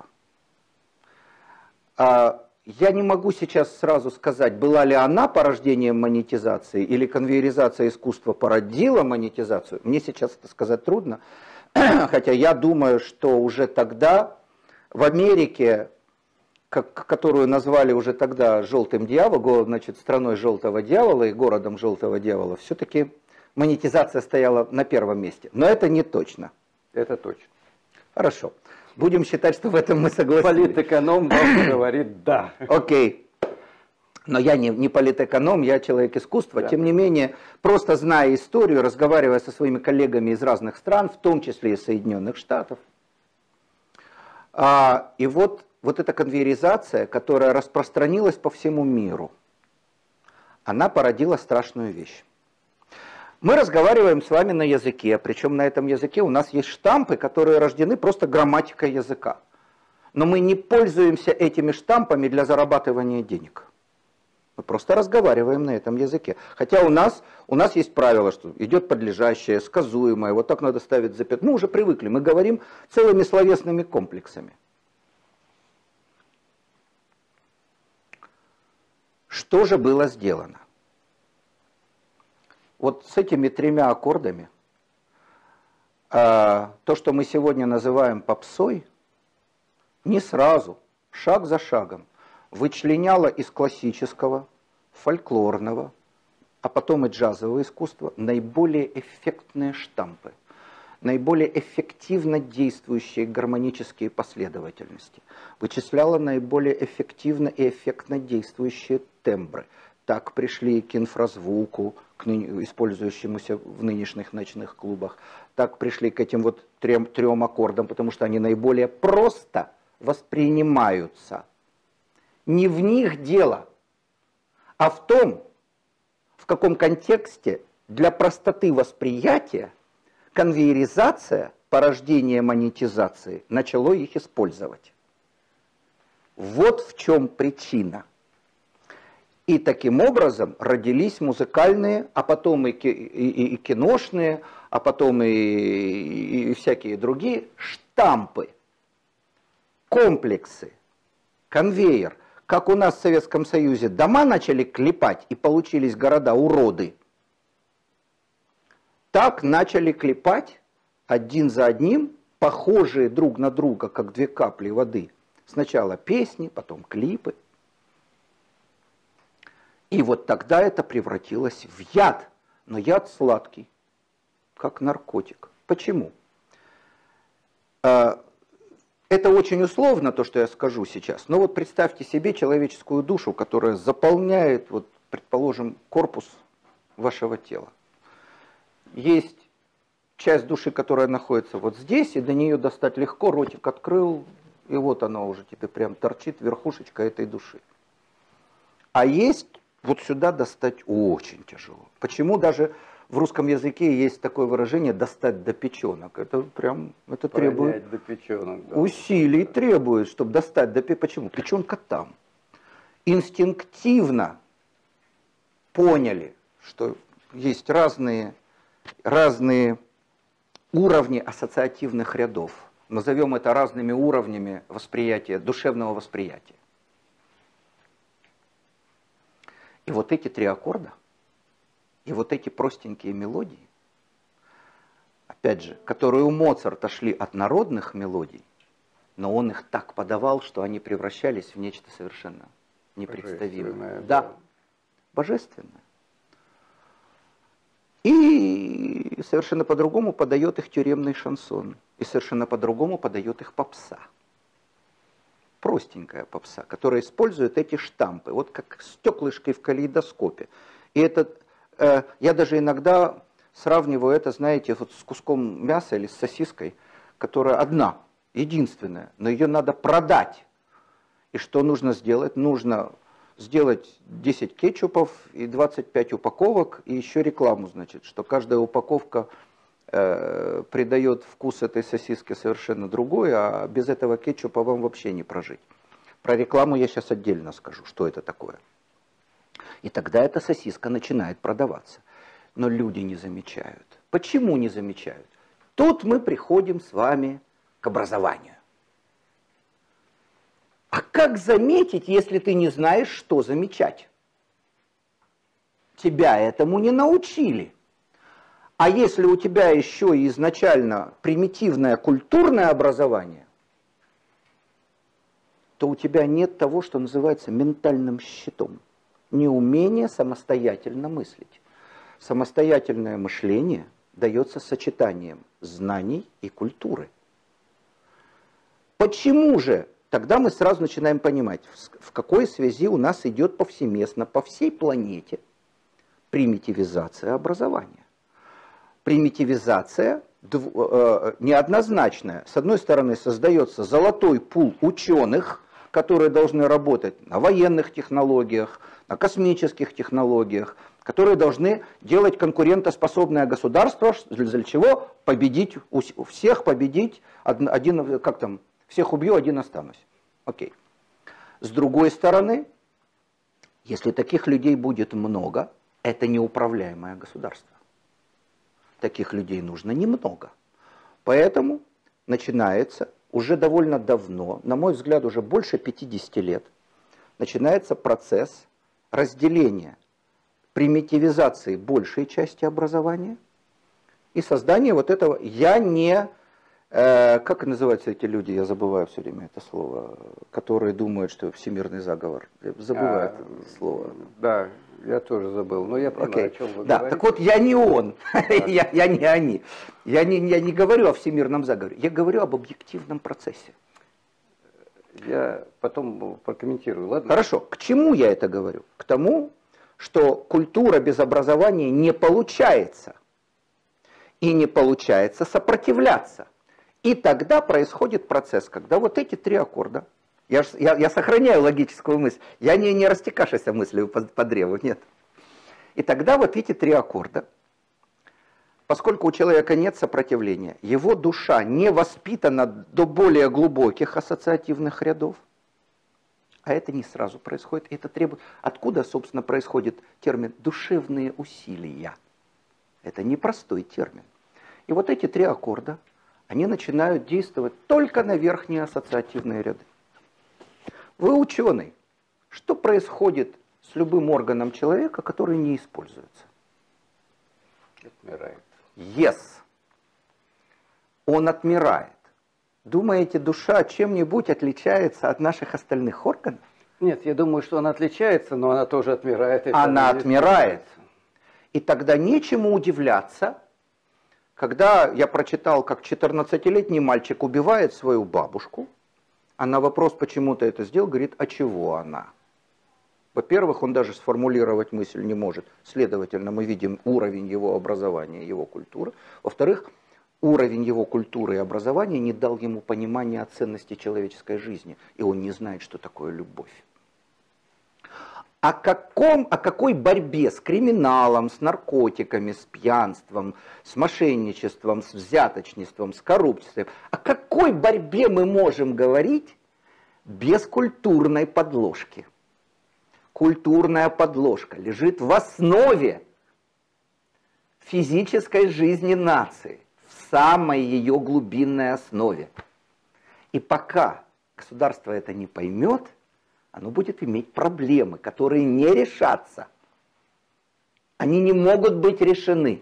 Я не могу сейчас сразу сказать, была ли она порождением монетизации или конвейеризация искусства породила монетизацию. Мне сейчас это сказать трудно, хотя я думаю, что уже тогда в Америке, которую назвали уже тогда «желтым дьяволом», значит, страной желтого дьявола и городом желтого дьявола, все-таки монетизация стояла на первом месте. Но это не точно. Это точно. Хорошо. Будем считать, что в этом мы согласны. Политэконом вам говорит «да». Окей. Но я не политэконом, я человек искусства. Да. Тем не менее, просто зная историю, разговаривая со своими коллегами из разных стран, в том числе и Соединенных Штатов, и вот эта конвейеризация, которая распространилась по всему миру, она породила страшную вещь. Мы разговариваем с вами на языке, причем на этом языке у нас есть штампы, которые рождены просто грамматикой языка. Но мы не пользуемся этими штампами для зарабатывания денег. Мы просто разговариваем на этом языке. Хотя у нас есть правило, что идет подлежащее, сказуемое, вот так надо ставить запятую. Мы уже привыкли, мы говорим целыми словесными комплексами. Что же было сделано? Вот с этими тремя аккордами, то, что мы сегодня называем попсой, не сразу, шаг за шагом, вычленяла из классического, фольклорного, а потом и джазового искусства наиболее эффектные штампы, наиболее эффективно действующие гармонические последовательности, вычисляла наиболее эффективно и эффектно действующие тембры. Так пришли к инфразвуку, к использующемуся в нынешних ночных клубах, так пришли к этим вот трем аккордам, потому что они наиболее просто воспринимаются. Не в них дело, а в том, в каком контексте для простоты восприятия конвейеризация, порождение монетизации, начало их использовать. Вот в чем причина. И таким образом родились музыкальные, а потом и киношные, а потом и всякие другие штампы, комплексы, конвейер. Как у нас в Советском Союзе дома начали клепать и получились города-уроды, так начали клепать один за одним, похожие друг на друга, как две капли воды. Сначала песни, потом клипы. И вот тогда это превратилось в яд. Но яд сладкий, как наркотик. Почему? Это очень условно, то, что я скажу сейчас. Но вот представьте себе человеческую душу, которая заполняет, вот, предположим, корпус вашего тела. Есть часть души, которая находится вот здесь, и до нее достать легко, ротик открыл, и вот она уже тебе прям торчит, верхушечка этой души. А есть вот сюда достать очень тяжело. Почему даже в русском языке есть такое выражение «достать до печенок»? Это прям, это требует до печенок, да. Усилий, требует, чтобы достать до печенок. Почему? Печенка там. Инстинктивно поняли, что есть разные уровни ассоциативных рядов. Назовем это разными уровнями восприятия, душевного восприятия. И вот эти три аккорда, и вот эти простенькие мелодии, опять же, которые у Моцарта шли от народных мелодий, но он их так подавал, что они превращались в нечто совершенно непредставимое. Да, божественное. И совершенно по-другому подает их тюремный шансон. И совершенно по-другому подает их попса. Простенькая попса, которая использует эти штампы, вот как стеклышки в калейдоскопе. И это, я даже иногда сравниваю это, знаете, вот с куском мяса или с сосиской, которая одна, единственная, но ее надо продать. И что нужно сделать? Нужно сделать 10 кетчупов и 25 упаковок, и еще рекламу, значит, что каждая упаковка придает вкус этой сосиске совершенно другой, а без этого кетчупа вам вообще не прожить. Про рекламу я сейчас отдельно скажу, что это такое. И тогда эта сосиска начинает продаваться. Но люди не замечают. Почему не замечают? Тут мы приходим с вами к образованию. А как заметить, если ты не знаешь, что замечать? Тебя этому не научили. А если у тебя еще и изначально примитивное культурное образование, то у тебя нет того, что называется ментальным щитом. Неумение самостоятельно мыслить. Самостоятельное мышление дается сочетанием знаний и культуры. Почему же? Тогда мы сразу начинаем понимать, в какой связи у нас идет повсеместно, по всей планете примитивизация образования. Примитивизация неоднозначная. С одной стороны, создается золотой пул ученых, которые должны работать на военных технологиях, на космических технологиях, которые должны делать конкурентоспособное государство, для чего победить, всех победить, один, как там, всех убью, один останусь. Окей. С другой стороны, если таких людей будет много, это неуправляемое государство. Таких людей нужно немного. Поэтому начинается уже довольно давно, на мой взгляд, уже больше 50 лет, начинается процесс разделения, примитивизации большей части образования и создания вот этого. Я не Как называются эти люди, я забываю все время это слово, которые думают, что всемирный заговор. Я забываю это слово. Да, я тоже забыл, но я понимаю, о чем вы да, говорите. Так вот, я не он, я не они. Я не говорю о всемирном заговоре, я говорю об объективном процессе. Я потом прокомментирую, ладно? Хорошо, к чему я это говорю? К тому, что культура без образования не получается. И не получается сопротивляться. И тогда происходит процесс, когда вот эти три аккорда, я сохраняю логическую мысль, я не растекашься мыслью по древу, нет. И тогда вот эти три аккорда, поскольку у человека нет сопротивления, его душа не воспитана до более глубоких ассоциативных рядов, а это не сразу происходит, это требует... Откуда, собственно, происходит термин «душевные усилия»? Это непростой термин. И вот эти три аккорда, они начинают действовать только на верхние ассоциативные ряды. Вы ученый. Что происходит с любым органом человека, который не используется? Отмирает. Yes. Он отмирает. Думаете, душа чем-нибудь отличается от наших остальных органов? Нет, я думаю, что она отличается, но она тоже отмирает. Она отмирает. И тогда нечему удивляться, когда я прочитал, как 14-летний мальчик убивает свою бабушку, а на вопрос, почему ты это сделал, говорит, а чего она? Во-первых, он даже сформулировать мысль не может. Следовательно, мы видим уровень его образования, его культуры. Во-вторых, уровень его культуры и образования не дал ему понимания о ценности человеческой жизни. И он не знает, что такое любовь. О какой борьбе с криминалом, с наркотиками, с пьянством, с мошенничеством, с взяточничеством, с коррупцией, о какой борьбе мы можем говорить без культурной подложки? Культурная подложка лежит в основе физической жизни нации, в самой ее глубинной основе. И пока государство это не поймет, оно будет иметь проблемы, которые не решатся. Они не могут быть решены.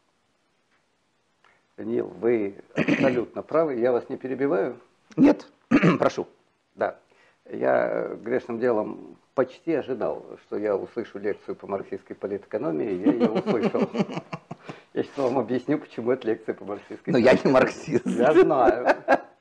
Даниил, вы абсолютно правы. Я вас не перебиваю? Нет, прошу. Да. Я грешным делом почти ожидал, что я услышу лекцию по марксистской политэкономии, и я ее услышал. Я сейчас вам объясню, почему это лекция по марксистской политэкономии. Но я не марксист. Я знаю.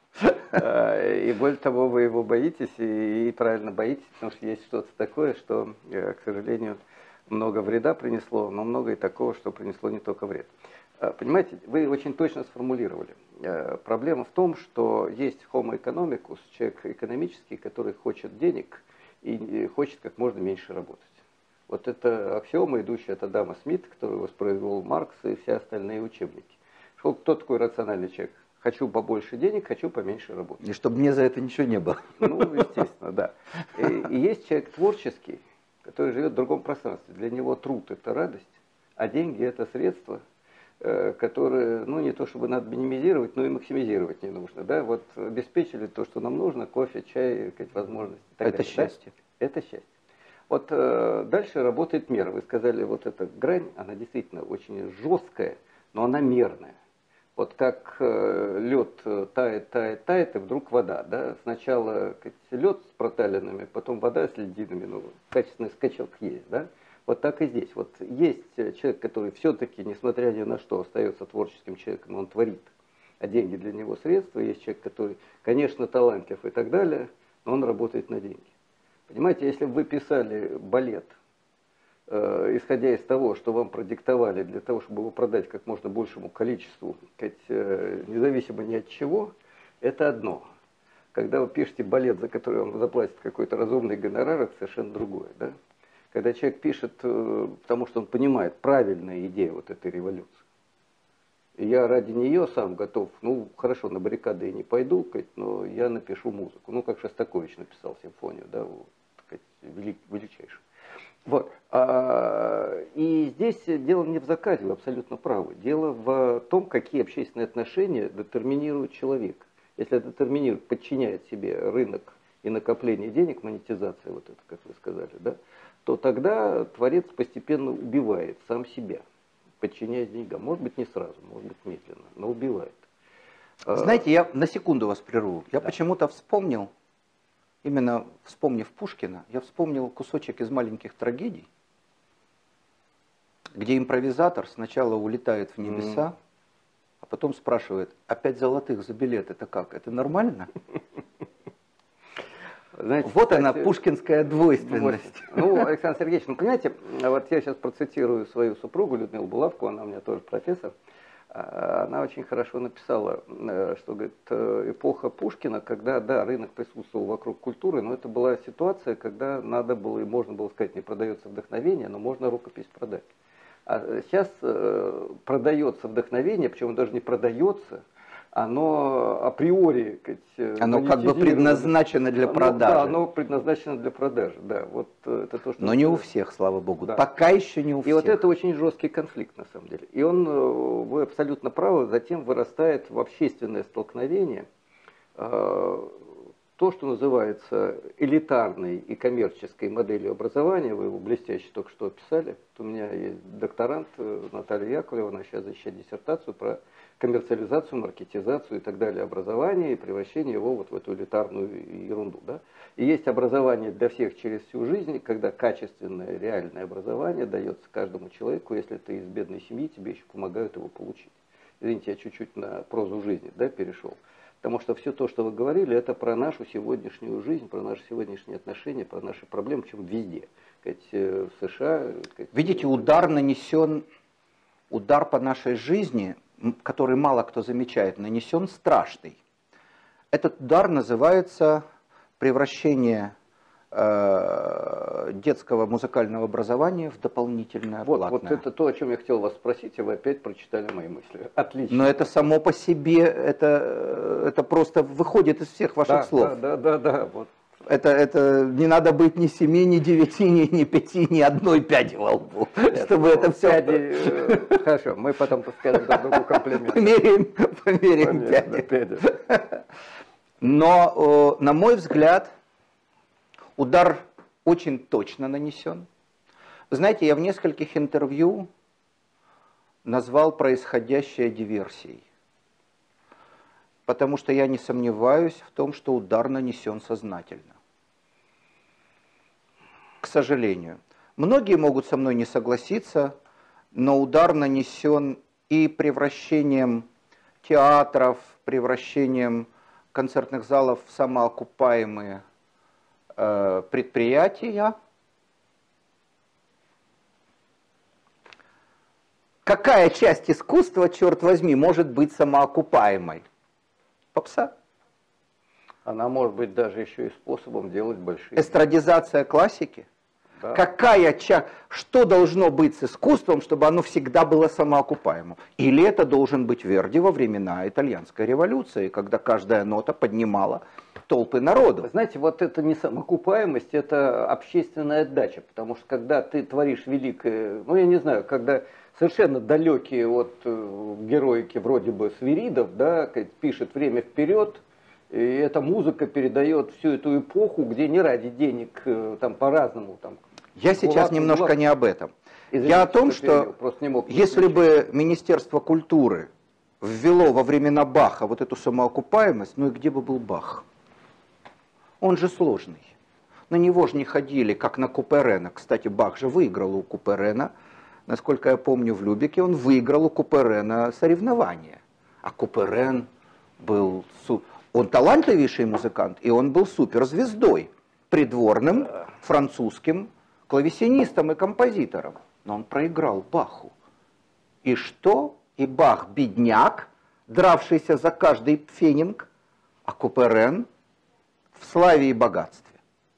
И более того, вы его боитесь, и правильно боитесь, потому что есть что-то такое, что, к сожалению, много вреда принесло, но много и такого, что принесло не только вред. Понимаете, вы очень точно сформулировали. Проблема в том, что есть homo economicus, человек экономический, который хочет денег и хочет как можно меньше работать. Вот это аксиома, идущая от Адама Смита, который воспроизвел Маркс и все остальные учебники. Кто такой рациональный человек? Хочу побольше денег, хочу поменьше работать. И чтобы мне за это ничего не было. Ну, естественно, да. И есть человек творческий, который живет в другом пространстве. Для него труд – это радость, а деньги – это средства, которые, ну, не то чтобы надо минимизировать, но и максимизировать не нужно. Да? Вот обеспечили то, что нам нужно, кофе, чай, возможности. Это счастье. Да? Это счастье. Вот дальше работает мера. Вы сказали, вот эта грань, она действительно очень жесткая, но она мерная. Вот как лед тает, тает, тает, и вдруг вода. Да? Сначала лед с проталинами, потом вода с льдинами. Ну, качественный скачок есть. Да? Вот так и здесь. Вот есть человек, который все-таки, несмотря ни на что, остается творческим человеком, он творит, а деньги для него средства. Есть человек, который, конечно, талантлив и так далее, но он работает на деньги. Понимаете, если бы вы писали балет, исходя из того, что вам продиктовали для того, чтобы его продать как можно большему количеству, независимо ни от чего, это одно. Когда вы пишете балет, за который вам заплатят какой-то разумный гонорар, это совершенно другое. Да? Когда человек пишет, потому что он понимает правильную идею вот этой революции. И я ради нее сам готов, ну хорошо, на баррикады я не пойду, но я напишу музыку. Ну как Шостакович написал симфонию, да, вот, величайшую. Вот. И здесь дело не в заказе, вы абсолютно правы. Дело в том, какие общественные отношения детерминируют человека. Если детерминирует, подчиняет себе рынок и накопление денег, монетизация, вот это, как вы сказали, да, то тогда творец постепенно убивает сам себя, подчиняясь деньгам. Может быть, не сразу, может быть, медленно, но убивает. Знаете, я на секунду вас прерву. Я почему-то вспомнил, именно вспомнив Пушкина, я вспомнил кусочек из «Маленьких трагедий», где импровизатор сначала улетает в небеса, а потом спрашивает: а 5 золотых за билет это как? Это нормально? Знаете, вот кстати, она, пушкинская двойственность. Ну, Александр Сергеевич, ну, понимаете, вот я сейчас процитирую свою супругу Людмилу Булавку, она у меня тоже профессор. Она очень хорошо написала, что, говорит, эпоха Пушкина, когда, да, рынок присутствовал вокруг культуры, но это была ситуация, когда надо было и можно было сказать, не продается вдохновение, но можно рукопись продать. А сейчас продается вдохновение, причем даже не продается, оно априори, оно как бы предназначено для продажи. Да, оно предназначено для продажи, да. Вот это то, что. Но не у всех, слава богу. Да. Пока еще не у всех. И вот это очень жесткий конфликт на самом деле. И он, вы абсолютно правы, затем вырастает в общественное столкновение. То, что называется элитарной и коммерческой моделью образования, вы его блестяще только что описали. У меня есть докторант Наталья Яковлева, она сейчас защищает диссертацию про коммерциализацию, маркетизацию и так далее образования и превращение его вот в эту элитарную ерунду. Да? И есть образование для всех через всю жизнь, когда качественное, реальное образование дается каждому человеку, если ты из бедной семьи, тебе еще помогают его получить. Извините, я чуть-чуть на прозу жизни, да, перешел. Потому что все то, что вы говорили, это про нашу сегодняшнюю жизнь, про наши сегодняшние отношения, про наши проблемы, причем везде. В США. Видите, удар нанесен, удар по нашей жизни, который мало кто замечает, нанесен страшный. Этот удар называется превращение детского музыкального образования в дополнительное платное. Вот это то, о чем я хотел вас спросить, и вы опять прочитали мои мысли. Отлично. Но это само по себе, это просто выходит из всех ваших слов. Да. Вот. Это не надо быть ни 7, ни 9, ни 5, ни одной пяди во лбу, чтобы это все... Хорошо, мы потом скажем друг другу комплимент. Померяем пяди. Но, на мой взгляд, удар очень точно нанесен. Знаете, я в нескольких интервью назвал происходящее диверсией. Потому что я не сомневаюсь в том, что удар нанесен сознательно. К сожалению. Многие могут со мной не согласиться, но удар нанесен и превращением театров, превращением концертных залов в самоокупаемые предприятия. Какая часть искусства, черт возьми, может быть самоокупаемой? Попса. Она может быть даже еще и способом делать большие. Эстрадизация классики. Да. Что должно быть с искусством, чтобы оно всегда было самоокупаемым? Или это должен быть Верди во времена итальянской революции, когда каждая нота поднимала толпы народу? Вы знаете, вот это не самоокупаемость, это общественная отдача. Потому что когда ты творишь великое, ну я не знаю, когда совершенно далекие от героики вроде бы Свиридов, да, пишет «Время вперед», и эта музыка передает всю эту эпоху, где не ради денег, там по-разному. Там, я сейчас немножко не об этом. Я о том, что если бы Министерство культуры ввело во времена Баха вот эту самоокупаемость, ну и где бы был Бах? Он же сложный. На него же не ходили, как на Куперена. Кстати, Бах же выиграл у Куперена. Насколько я помню, в Любеке он выиграл у Куперена соревнования. А Куперен был... Он талантливейший музыкант, и он был суперзвездой, придворным французским клавесинистом и композитором. Но он проиграл Баху. И что? И Бах бедняк, дравшийся за каждый пфенинг, а Куперен в славе и богатстве.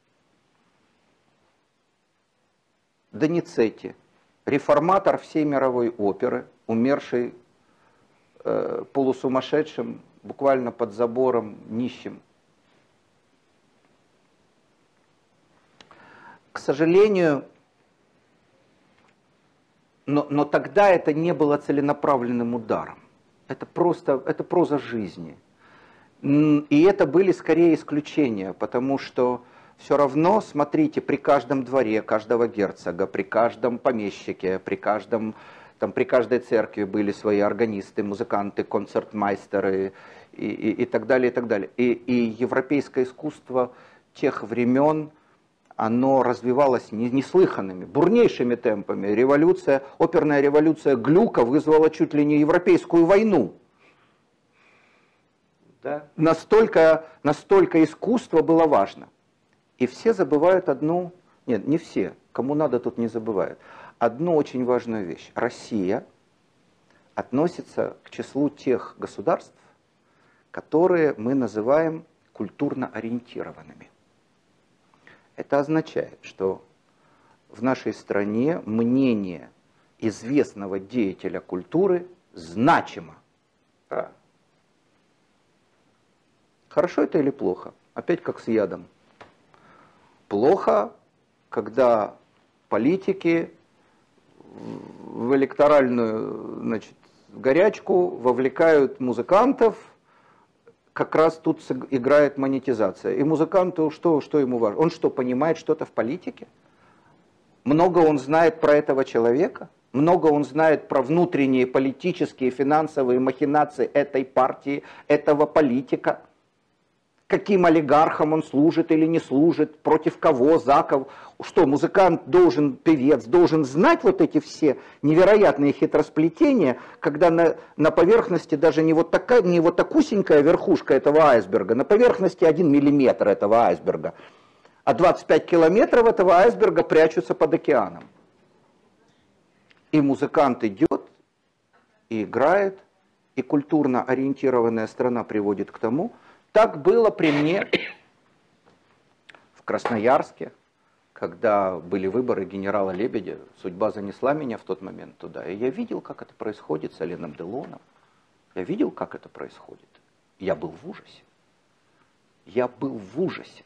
Доницетти, реформатор всей мировой оперы, умерший полусумасшедшим, буквально под забором, нищим. К сожалению, но тогда это не было целенаправленным ударом. Это проза жизни. И это были скорее исключения, потому что все равно, смотрите, при каждом дворе каждого герцога, при каждом помещике, при каждом там при каждой церкви были свои органисты, музыканты, концертмейстеры и так далее, и так далее. И европейское искусство тех времен, оно развивалось неслыханными, бурнейшими темпами. Революция, оперная революция Глюка вызвала чуть ли не европейскую войну. Да. Настолько искусство было важно. И все забывают одну, нет, не все, кому надо, тут не забывают, одну очень важную вещь. Россия относится к числу тех государств, которые мы называем культурно ориентированными. Это означает, что в нашей стране мнение известного деятеля культуры значимо. Да. Хорошо это или плохо? Опять как с ядом. Плохо, когда политики в электоральную, значит, горячку вовлекают музыкантов. Как раз тут играет монетизация. И музыканту что ему важно? Он что, понимает что-то в политике? Много он знает про этого человека? Много он знает про внутренние политические, финансовые махинации этой партии, этого политика? Каким олигархам он служит или не служит, против кого, за кого? Что, музыкант должен, певец должен знать вот эти все невероятные хитросплетения, когда на поверхности даже не вот такусенькая верхушка этого айсберга, на поверхности 1 миллиметр этого айсберга, а 25 километров этого айсберга прячутся под океаном. И музыкант идет и играет, и культурно ориентированная страна приводит к тому. Так было при мне в Красноярске, когда были выборы генерала Лебедя. Судьба занесла меня в тот момент туда. И я видел, как это происходит с Аленом Делоном. Я видел, как это происходит. Я был в ужасе. Я был в ужасе.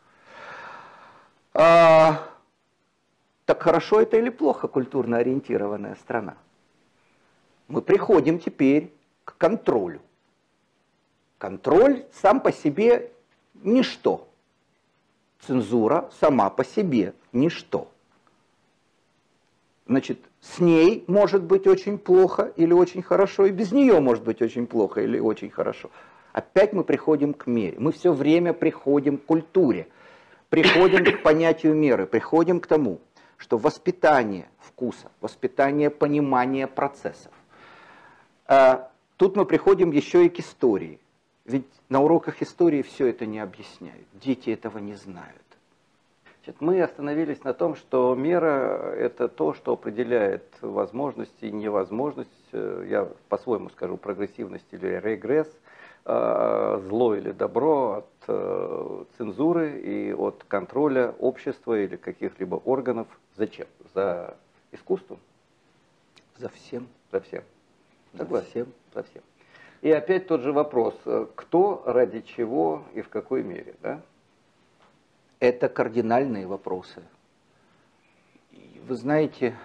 Так хорошо это или плохо, культурно ориентированная страна? Мы приходим теперь к контролю. Контроль сам по себе ничто. Цензура сама по себе ничто. Значит, с ней может быть очень плохо или очень хорошо, и без нее может быть очень плохо или очень хорошо. Опять мы приходим к мере. Мы все время приходим к культуре, приходим к понятию меры, приходим к тому, что воспитание вкуса, воспитание понимания процессов. Тут мы приходим еще и к истории. Ведь на уроках истории все это не объясняют. Дети этого не знают. Значит, мы остановились на том, что мера – это то, что определяет возможность и невозможность, я по-своему скажу, прогрессивность или регресс, зло или добро от цензуры и от контроля общества или каких-либо органов. Зачем? За искусством? За всем. За всем. За всем. За всем. И опять тот же вопрос, кто, ради чего и в какой мере, да? Это кардинальные вопросы. Вы знаете,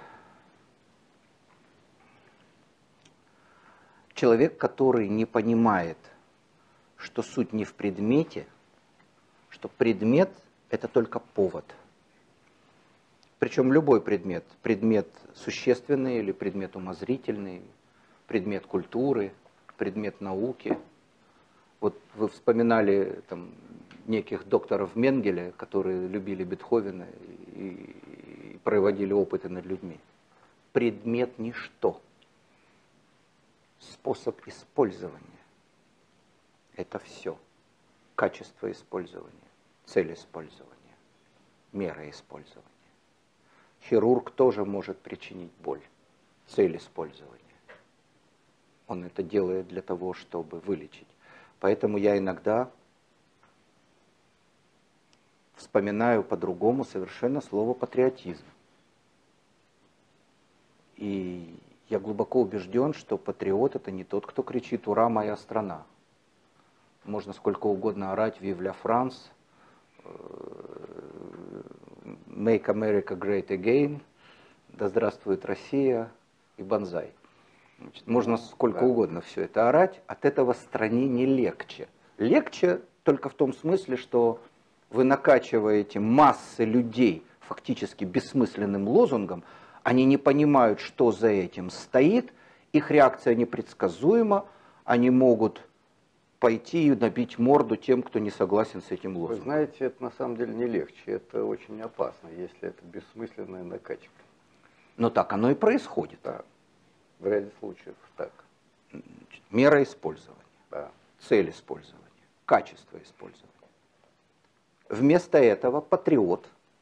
человек, который не понимает, что суть не в предмете, что предмет – это только повод. Причем любой предмет, предмет существенный или предмет умозрительный, предмет культуры, предмет науки. Вот вы вспоминали там неких докторов Менгеля, которые любили Бетховена и проводили опыты над людьми. Предмет ничто. Способ использования. Это все. Качество использования, цель использования, мера использования. Хирург тоже может причинить боль. Цель использования. Он это делает для того, чтобы вылечить. Поэтому я иногда вспоминаю по-другому совершенно слово патриотизм. И я глубоко убежден, что патриот – это не тот, кто кричит «Ура, моя страна!». Можно сколько угодно орать «Vive la France», «Make America Great Again», «Да здравствует Россия» и «Бонзай». Значит, можно сколько угодно все это орать, от этого стране не легче. Легче только в том смысле, что вы накачиваете массы людей фактически бессмысленным лозунгом, Они не понимают, что за этим стоит, их реакция непредсказуема, они могут пойти и набить морду тем, кто не согласен с этим лозунгом. Вы знаете, это на самом деле не легче, это очень опасно, если это бессмысленная накачка. Но так оно и происходит. Да, в ряде случаев так. Мера использования, да. Цель использования, качество использования. Вместо этого патриот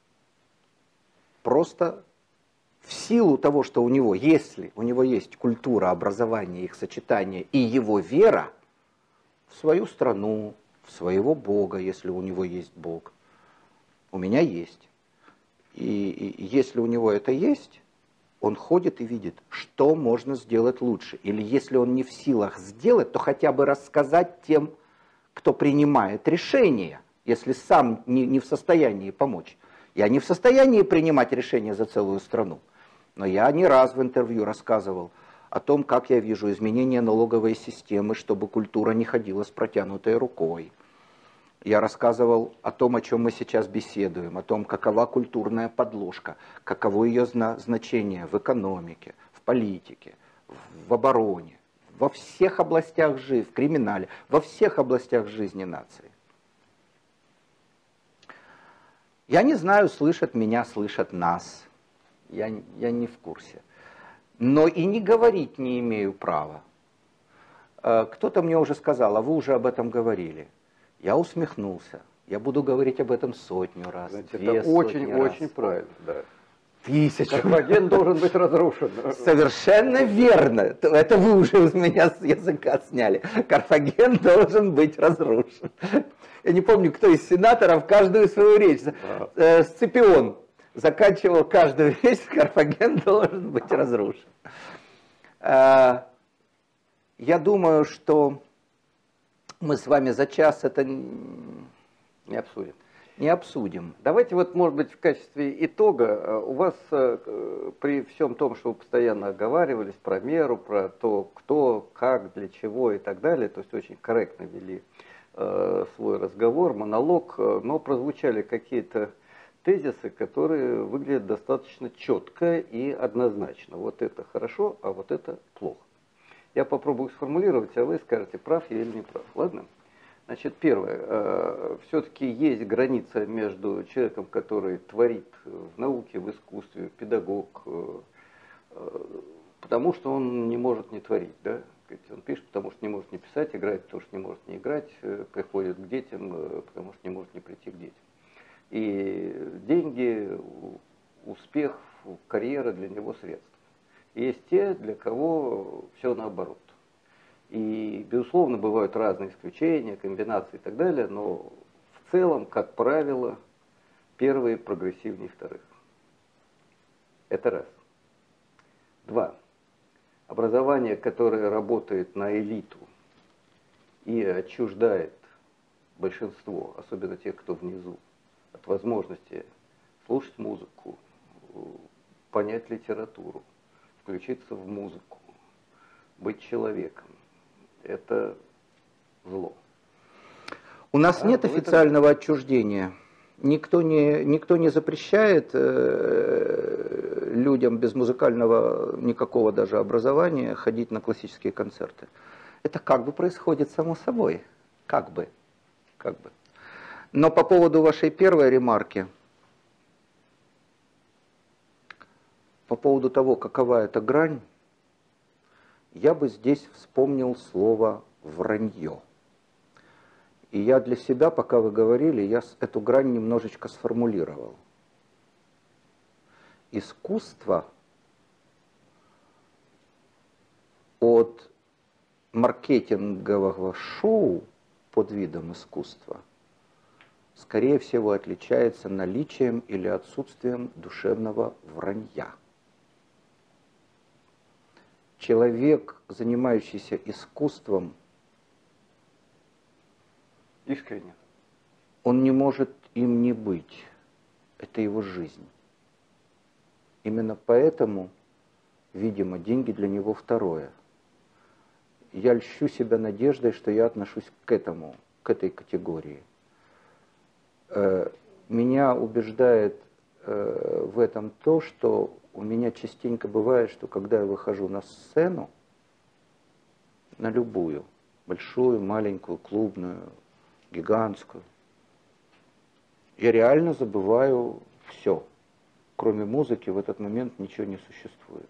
просто в силу того, что у него, если у него есть культура, образование, их сочетание и его вера в свою страну, в своего Бога, если у него есть Бог, у меня есть. И если у него это есть, он ходит и видит, что можно сделать лучше. Или если он не в силах сделать, то хотя бы рассказать тем, кто принимает решения, если сам не в состоянии помочь. Я не в состоянии принимать решения за целую страну. Но я не раз в интервью рассказывал о том, как я вижу изменения налоговой системы, чтобы культура не ходила с протянутой рукой. Я рассказывал о том, о чем мы сейчас беседуем, о том, какова культурная подложка, каково ее значение в экономике, в политике, в обороне, во всех областях жизни, в криминале, во всех областях жизни нации. Я не знаю, слышат меня, слышат нас. Я не в курсе. Но и не говорить не имею права. Кто-то мне уже сказал, а вы уже об этом говорили. Я усмехнулся. Я буду говорить об этом 100 раз. Знаете, это очень правильно, да. 1000. Карфаген должен быть разрушен. Совершенно верно. Это вы уже с меня с языка сняли. Карфаген должен быть разрушен. Я не помню, кто из сенаторов каждую свою речь. Сципион заканчивал каждую речь, Карфаген должен быть разрушен. Я думаю, что мы с вами за час это не обсудим. Не обсудим. Давайте вот, может быть, в качестве итога, у вас при всем том, что вы постоянно оговаривались про меру, про то, кто, как, для чего и так далее, то есть очень корректно вели свой разговор, монолог, но прозвучали какие-то тезисы, которые выглядят достаточно четко и однозначно. Вот это хорошо, а вот это плохо. Я попробую сформулировать, а вы скажете, прав я или не прав. Ладно? Значит, первое. Все-таки есть граница между человеком, который творит в науке, в искусстве, педагог, потому что он не может не творить, да? Он пишет, потому что не может не писать, играет, потому что не может не играть, приходит к детям, потому что не может не прийти к детям. И деньги, успех, карьера для него средства. Есть те, для кого все наоборот. И, безусловно, бывают разные исключения, комбинации и так далее, но в целом, как правило, первые прогрессивнее вторых. Это раз. Два. Образование, которое работает на элиту и отчуждает большинство, особенно тех, кто внизу, от возможности слушать музыку, понять литературу, включиться в музыку, быть человеком. Это зло. У нас нет официального отчуждения. Никто не запрещает людям без музыкального никакого даже образования ходить на классические концерты. Это как бы происходит само собой. Как бы. Но по поводу вашей первой ремарки, по поводу того, какова эта грань, я бы здесь вспомнил слово «вранье». И я для себя, пока вы говорили, я эту грань немножечко сформулировал. Искусство от маркетингового шоу под видом искусства, скорее всего, отличается наличием или отсутствием душевного вранья. Человек, занимающийся искусством, искренне, он не может им не быть. Это его жизнь. Именно поэтому, видимо, деньги для него второе. Я льщу себя надеждой, что я отношусь к этой категории. Меня убеждает в этом то, что у меня частенько бывает, что когда я выхожу на сцену, на любую, большую, маленькую, клубную, гигантскую, я реально забываю все. Кроме музыки в этот момент ничего не существует.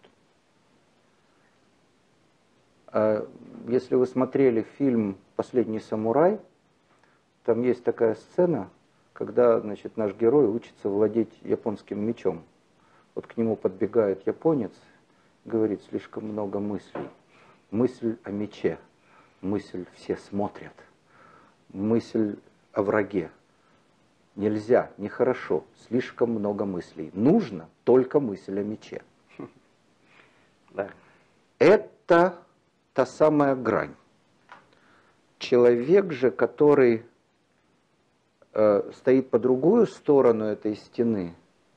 А если вы смотрели фильм «Последний самурай», там есть такая сцена, когда, значит, наш герой учится владеть японским мечом. Вот к нему подбегает японец, говорит: слишком много мыслей. Мысль о мече, мысль все смотрят, мысль о враге. Нельзя, нехорошо, слишком много мыслей. Нужно только мысль о мече. Да. Это та самая грань. Человек же, который стоит по другую сторону этой стены,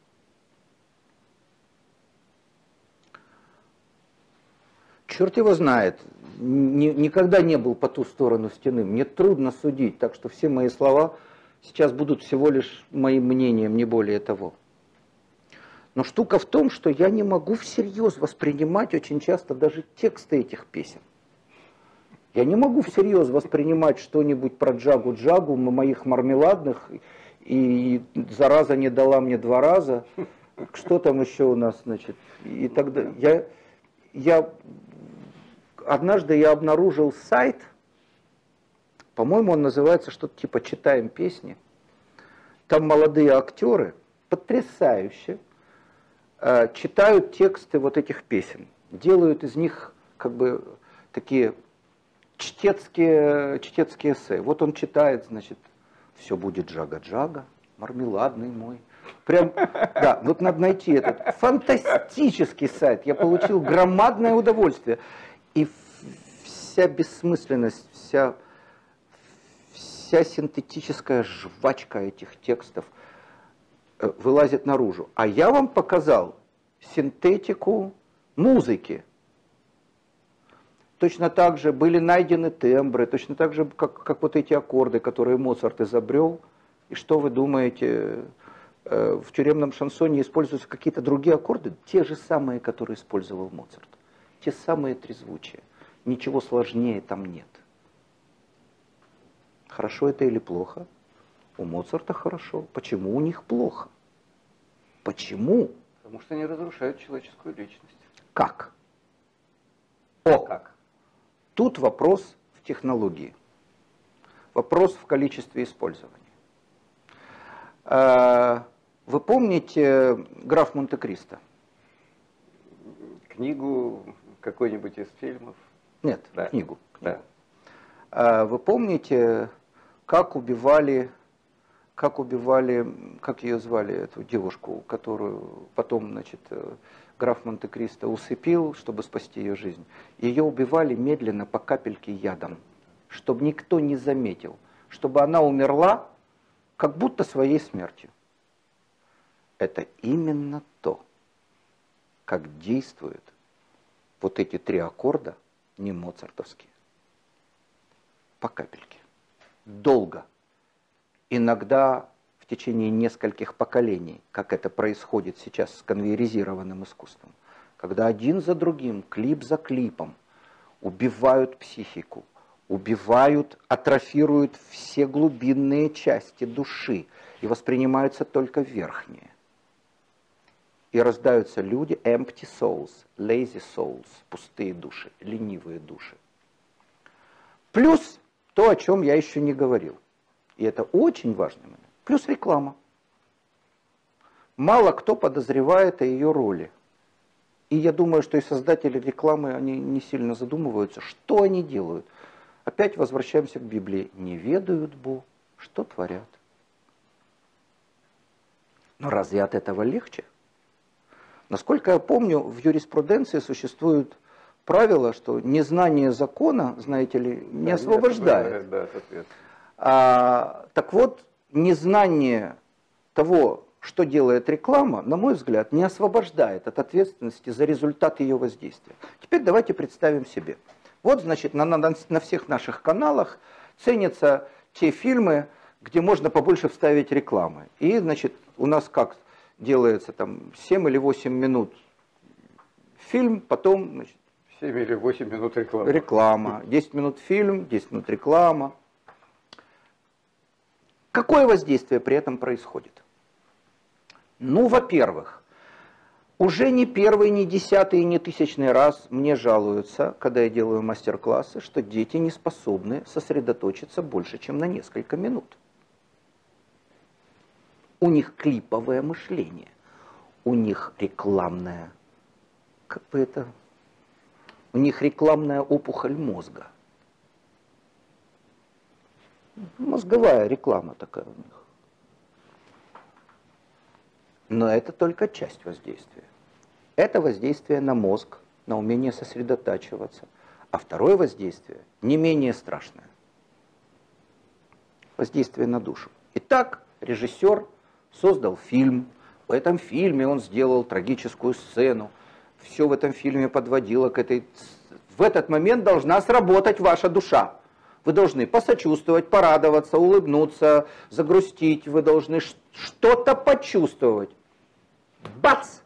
черт его знает, никогда не был по ту сторону стены. Мне трудно судить, так что все мои слова сейчас будут всего лишь моим мнением, не более того. Но штука в том, что я не могу всерьез воспринимать очень часто даже тексты этих песен. Я не могу всерьез воспринимать что-нибудь про Джагу-Джагу, моих мармеладных, и зараза не дала мне 2 раза. Что там еще у нас, значит, и тогда однажды я обнаружил сайт, по-моему, он называется что-то типа «Читаем песни». Там молодые актеры потрясающе читают тексты вот этих песен, делают из них как бы такие чтецкие эссе. Вот он читает, значит, «Все будет Джага-Джага, мармеладный мой». Прям, да, вот надо найти этот фантастический сайт. Я получил громадное удовольствие. И вся бессмысленность, вся синтетическая жвачка этих текстов вылазит наружу. А я вам показал синтетику музыки. Точно так же были найдены тембры, точно так же, как вот эти аккорды, которые Моцарт изобрел. И что вы думаете, в тюремном шансоне используются какие-то другие аккорды? Те же самые, которые использовал Моцарт. Те самые трезвучия. Ничего сложнее там нет. Хорошо это или плохо? У Моцарта хорошо. Почему у них плохо? Почему? Потому что они разрушают человеческую личность. Как? Как? Тут вопрос в технологии. Вопрос в количестве использования. Вы помните «Граф Монте-Кристо»? Книгу какой-нибудь из фильмов? Нет, да. Книгу. Да. Вы помните, как убивали, как ее звали, эту девушку, которую потом, значит, граф Монте-Кристо усыпил, чтобы спасти ее жизнь? Ее убивали медленно по капельке ядом, чтобы никто не заметил, чтобы она умерла как будто своей смертью. Это именно то, как действуют вот эти 3 аккорда, не моцартовские. По капельке. Долго. Иногда в течение нескольких поколений, как это происходит сейчас с конвейеризированным искусством, когда один за другим, клип за клипом убивают психику, убивают, атрофируют все глубинные части души, и воспринимаются только верхние. И рождаются люди empty souls, lazy souls, пустые души, ленивые души. Плюс то, о чем я еще не говорил. И это очень важный момент. Плюс реклама. Мало кто подозревает о ее роли. И я думаю, что и создатели рекламы, они не сильно задумываются, что они делают. Опять возвращаемся к Библии. Не ведают Бог, что творят. Но разве от этого легче? Насколько я помню, в юриспруденции существует правило, что незнание закона, знаете ли, не освобождает. Так вот, незнание того, что делает реклама, на мой взгляд, не освобождает от ответственности за результат ее воздействия. Теперь давайте представим себе. Вот, значит, на всех наших каналах ценятся те фильмы, где можно побольше вставить рекламы. И, значит, у нас как делается там 7 или 8 минут фильм, потом, значит, 7 или 8 минут рекламы. Реклама. 10 минут фильм, 10 минут реклама. Какое воздействие при этом происходит? Ну, во-первых, уже не первый, не десятый, не тысячный раз мне жалуются, когда я делаю мастер-классы, что дети не способны сосредоточиться больше, чем на несколько минут. У них клиповое мышление, у них рекламное, как бы это, у них рекламная опухоль мозга. Мозговая реклама такая у них. Но это только часть воздействия. Это воздействие на мозг, на умение сосредотачиваться. А второе воздействие не менее страшное. Воздействие на душу. Итак, режиссер создал фильм. В этом фильме он сделал трагическую сцену. Все в этом фильме подводило к этой... В этот момент должна сработать ваша душа. Вы должны посочувствовать, порадоваться, улыбнуться, загрустить. Вы должны что-то почувствовать. Бац!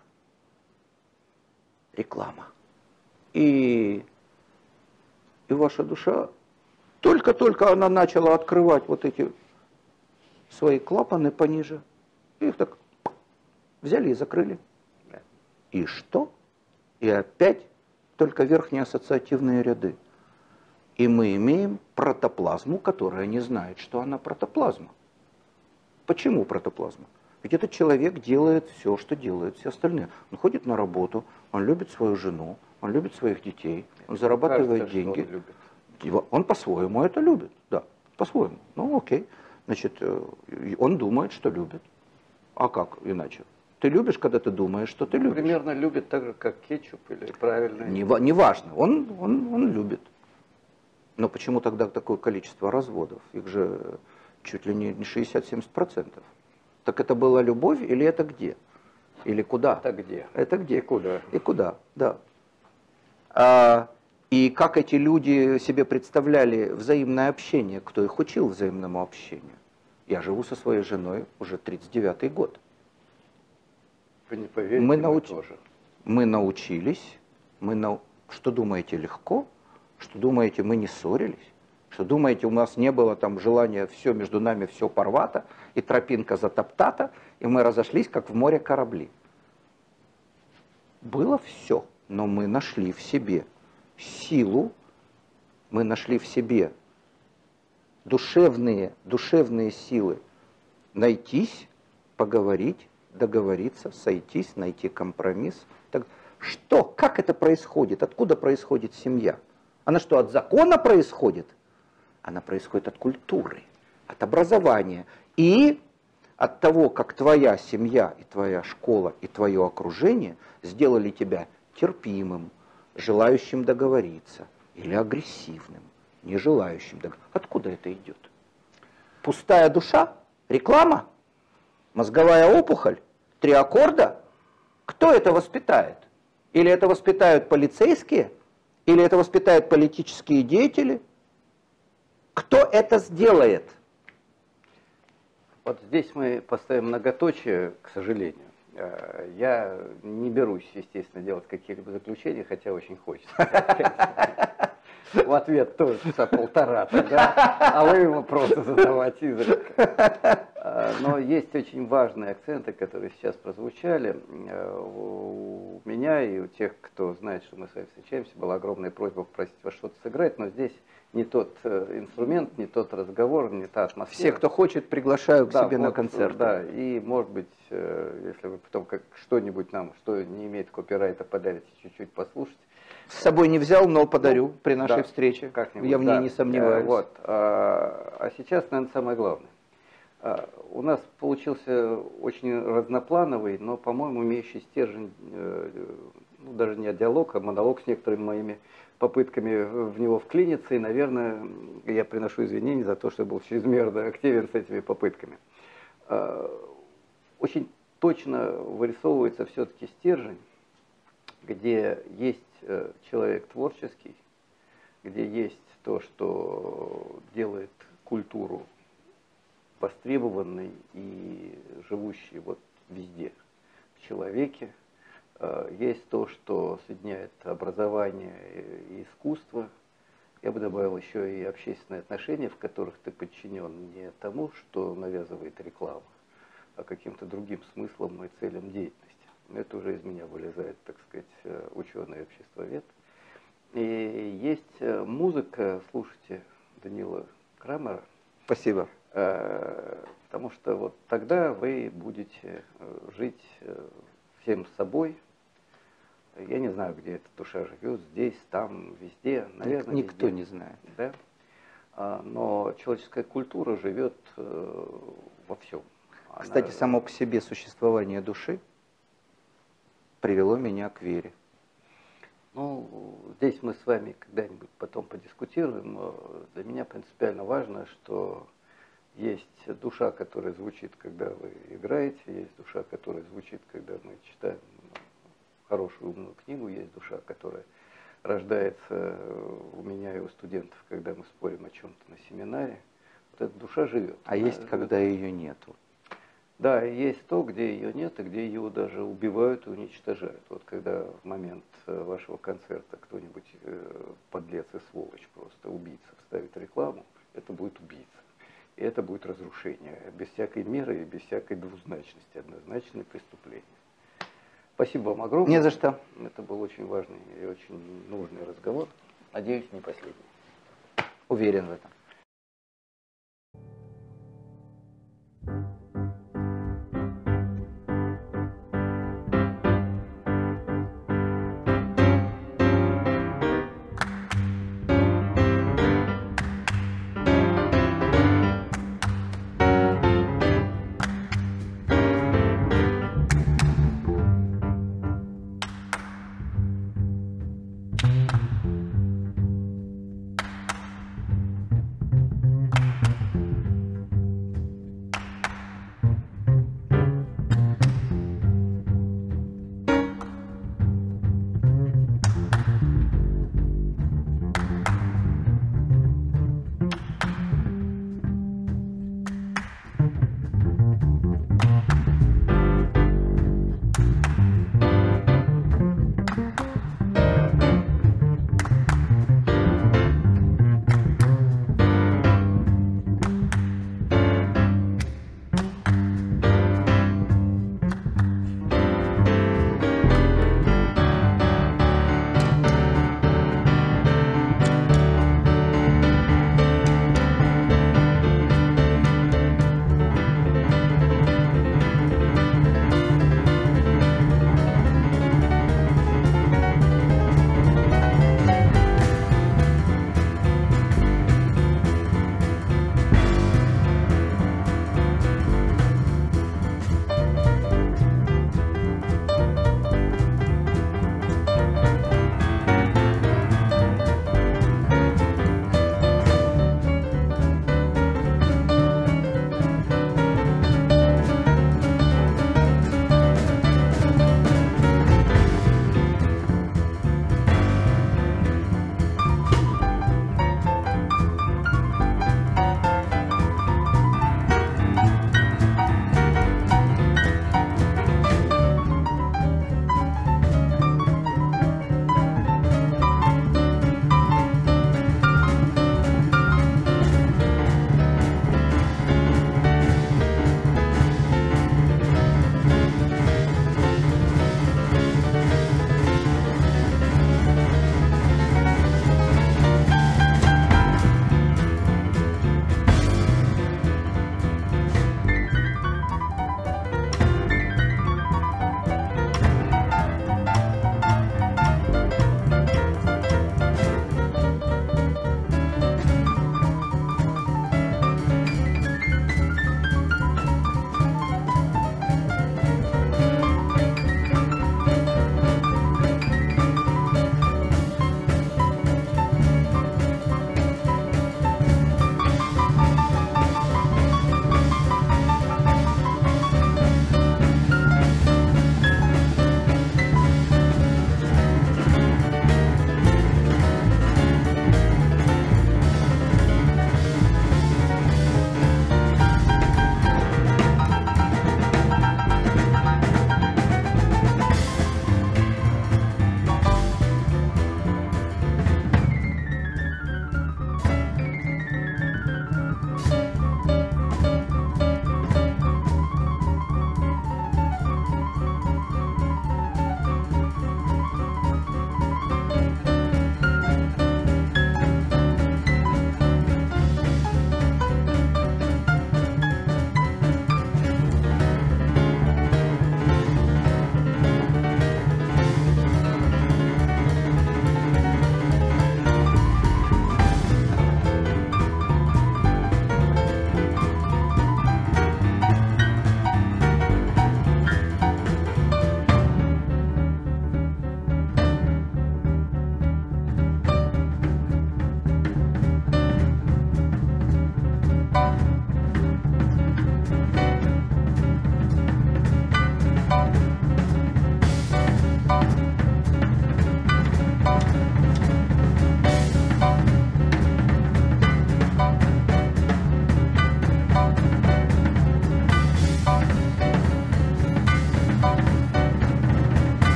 Реклама. И ваша душа, только-только она начала открывать вот эти свои клапаны пониже, их так взяли и закрыли. И что? И опять только верхние ассоциативные ряды. И мы имеем протоплазму, которая не знает, что она протоплазма. Почему протоплазма? Ведь этот человек делает все, что делают все остальные. Он ходит на работу, он любит свою жену, он любит своих детей, он зарабатывает деньги. Он по-своему это любит, да, по-своему. Ну окей, значит, он думает, что любит. А как иначе? Ты любишь, когда ты думаешь, что ты любишь. Примерно любит так же, как кетчуп или правильно? Не важно, он любит. Но почему тогда такое количество разводов? Их же чуть ли не 60-70%. Так это была любовь или это где? Или куда? Это где? Это где? И куда? И куда, да. И как эти люди себе представляли взаимное общение, кто их учил взаимному общению? Я живу со своей женой уже 39-й год. Вы не поверите, мы тоже. Мы научились, что думаете, легко? Что думаете, мы не ссорились? Что думаете, у нас не было там желания все между нами все порвато, и тропинка затоптата, и мы разошлись, как в море корабли. Было все, но мы нашли в себе силу, мы нашли в себе душевные силы найтись, поговорить, договориться, сойтись, найти компромисс. Так, что, как это происходит? Откуда происходит семья? Она что, от закона происходит? Она происходит от культуры, от образования и от того, как твоя семья и твоя школа и твое окружение сделали тебя терпимым, желающим договориться или агрессивным, не желающим договориться. Откуда это идет? Пустая душа? Реклама? Мозговая опухоль? 3 аккорда? Кто это воспитает? Или это воспитают полицейские? Или это воспитают политические деятели? Кто это сделает? Вот здесь мы поставим многоточие, к сожалению. Я не берусь, естественно, делать какие-либо заключения, хотя очень хочется. В ответ тоже часа полтора-то, да? А вы вопросы задавать изредка. Но есть очень важные акценты, которые сейчас прозвучали. У меня и у тех, кто знает, что мы с вами встречаемся, была огромная просьба попросить вас что-то сыграть, но здесь не тот инструмент, не тот разговор, не та атмосфера. Все, кто хочет, приглашаю к себе на концерт. Да, и может быть, если вы потом как что-нибудь нам, что не имеет копирайта, подарите чуть-чуть послушать. С собой не взял, но подарю при нашей встрече. Я в ней не сомневаюсь. Вот. А сейчас, наверное, самое главное. У нас получился очень разноплановый, но, по-моему, имеющий стержень, ну, даже не диалог, а монолог с некоторыми моими попытками в него вклиниться. И, наверное, я приношу извинения за то, что был чрезмерно активен с этими попытками. Очень точно вырисовывается все-таки стержень, где есть человек творческий, где есть то, что делает культуру востребованной и живущей вот везде, в человеке, есть то, что соединяет образование и искусство. Я бы добавил еще и общественные отношения, в которых ты подчинен не тому, что навязывает реклама, а каким-то другим смыслом и целям деятельности. Это уже из меня вылезает, так сказать, ученый и обществовед. И есть музыка, слушайте, Данила Крамера. Спасибо. Потому что вот тогда вы будете жить всем собой. Я не знаю, где эта душа живет, здесь, там, везде. Наверное, никто везде. Не знает. Да? Но человеческая культура живет во всем. Кстати, само по себе существование души привело меня к вере. Ну, здесь мы с вами когда-нибудь потом подискутируем. Для меня принципиально важно, что есть душа, которая звучит, когда вы играете, есть душа, которая звучит, когда мы читаем хорошую умную книгу, есть душа, которая рождается у меня и у студентов, когда мы спорим о чем-то на семинаре. Вот эта душа живет. А есть, живет, когда ее нету. Да, есть то, где ее нет, и где ее даже убивают и уничтожают. Вот когда в момент вашего концерта кто-нибудь, подлец и сволочь, просто убийца, вставит рекламу, это будет убийца. И это будет разрушение, без всякой меры и без всякой двузначности, однозначное преступление. Спасибо вам огромное. Не за что. Это был очень важный и очень нужный разговор. Надеюсь, не последний. Уверен в этом.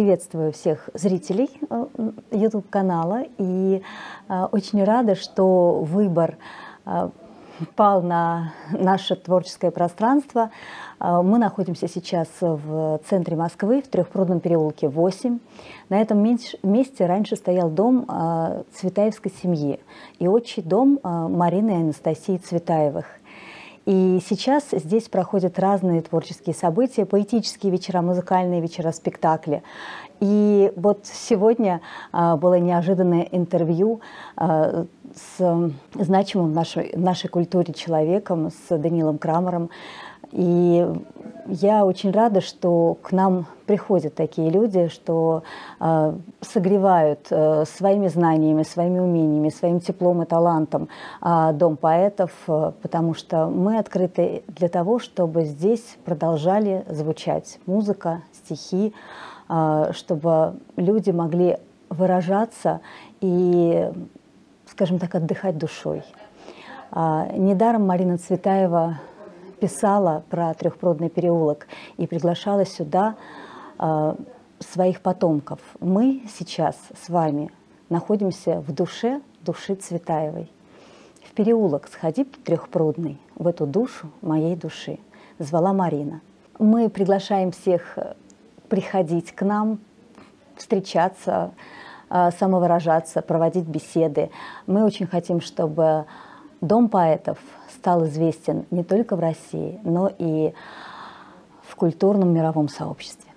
приветствую всех зрителей YouTube-канала и очень рада, что выбор пал на наше творческое пространство. Мы находимся сейчас в центре Москвы, в Трехпрудном переулке 8. На этом месте раньше стоял дом Цветаевской семьи и отчий дом Марины и Анастасии Цветаевых. И сейчас здесь проходят разные творческие события, поэтические вечера, музыкальные вечера, спектакли. И вот сегодня было неожиданное интервью с значимым в нашей культуре человеком, с Даниилом Крамером. И я очень рада, что к нам приходят такие люди, что согревают своими знаниями, своими умениями, своим теплом и талантом Дом поэтов, потому что мы открыты для того, чтобы здесь продолжали звучать музыка, стихи, чтобы люди могли выражаться и, скажем так, отдыхать душой. Недаром Марина Цветаева писала про Трехпрудный переулок и приглашала сюда своих потомков. Мы сейчас с вами находимся в душе души Цветаевой. В переулок сходи Трехпрудный, в эту душу моей души, звала Марина. Мы приглашаем всех приходить к нам, встречаться, самовыражаться, проводить беседы. Мы очень хотим, чтобы Дом поэтов стал известен не только в России, но и в культурном мировом сообществе.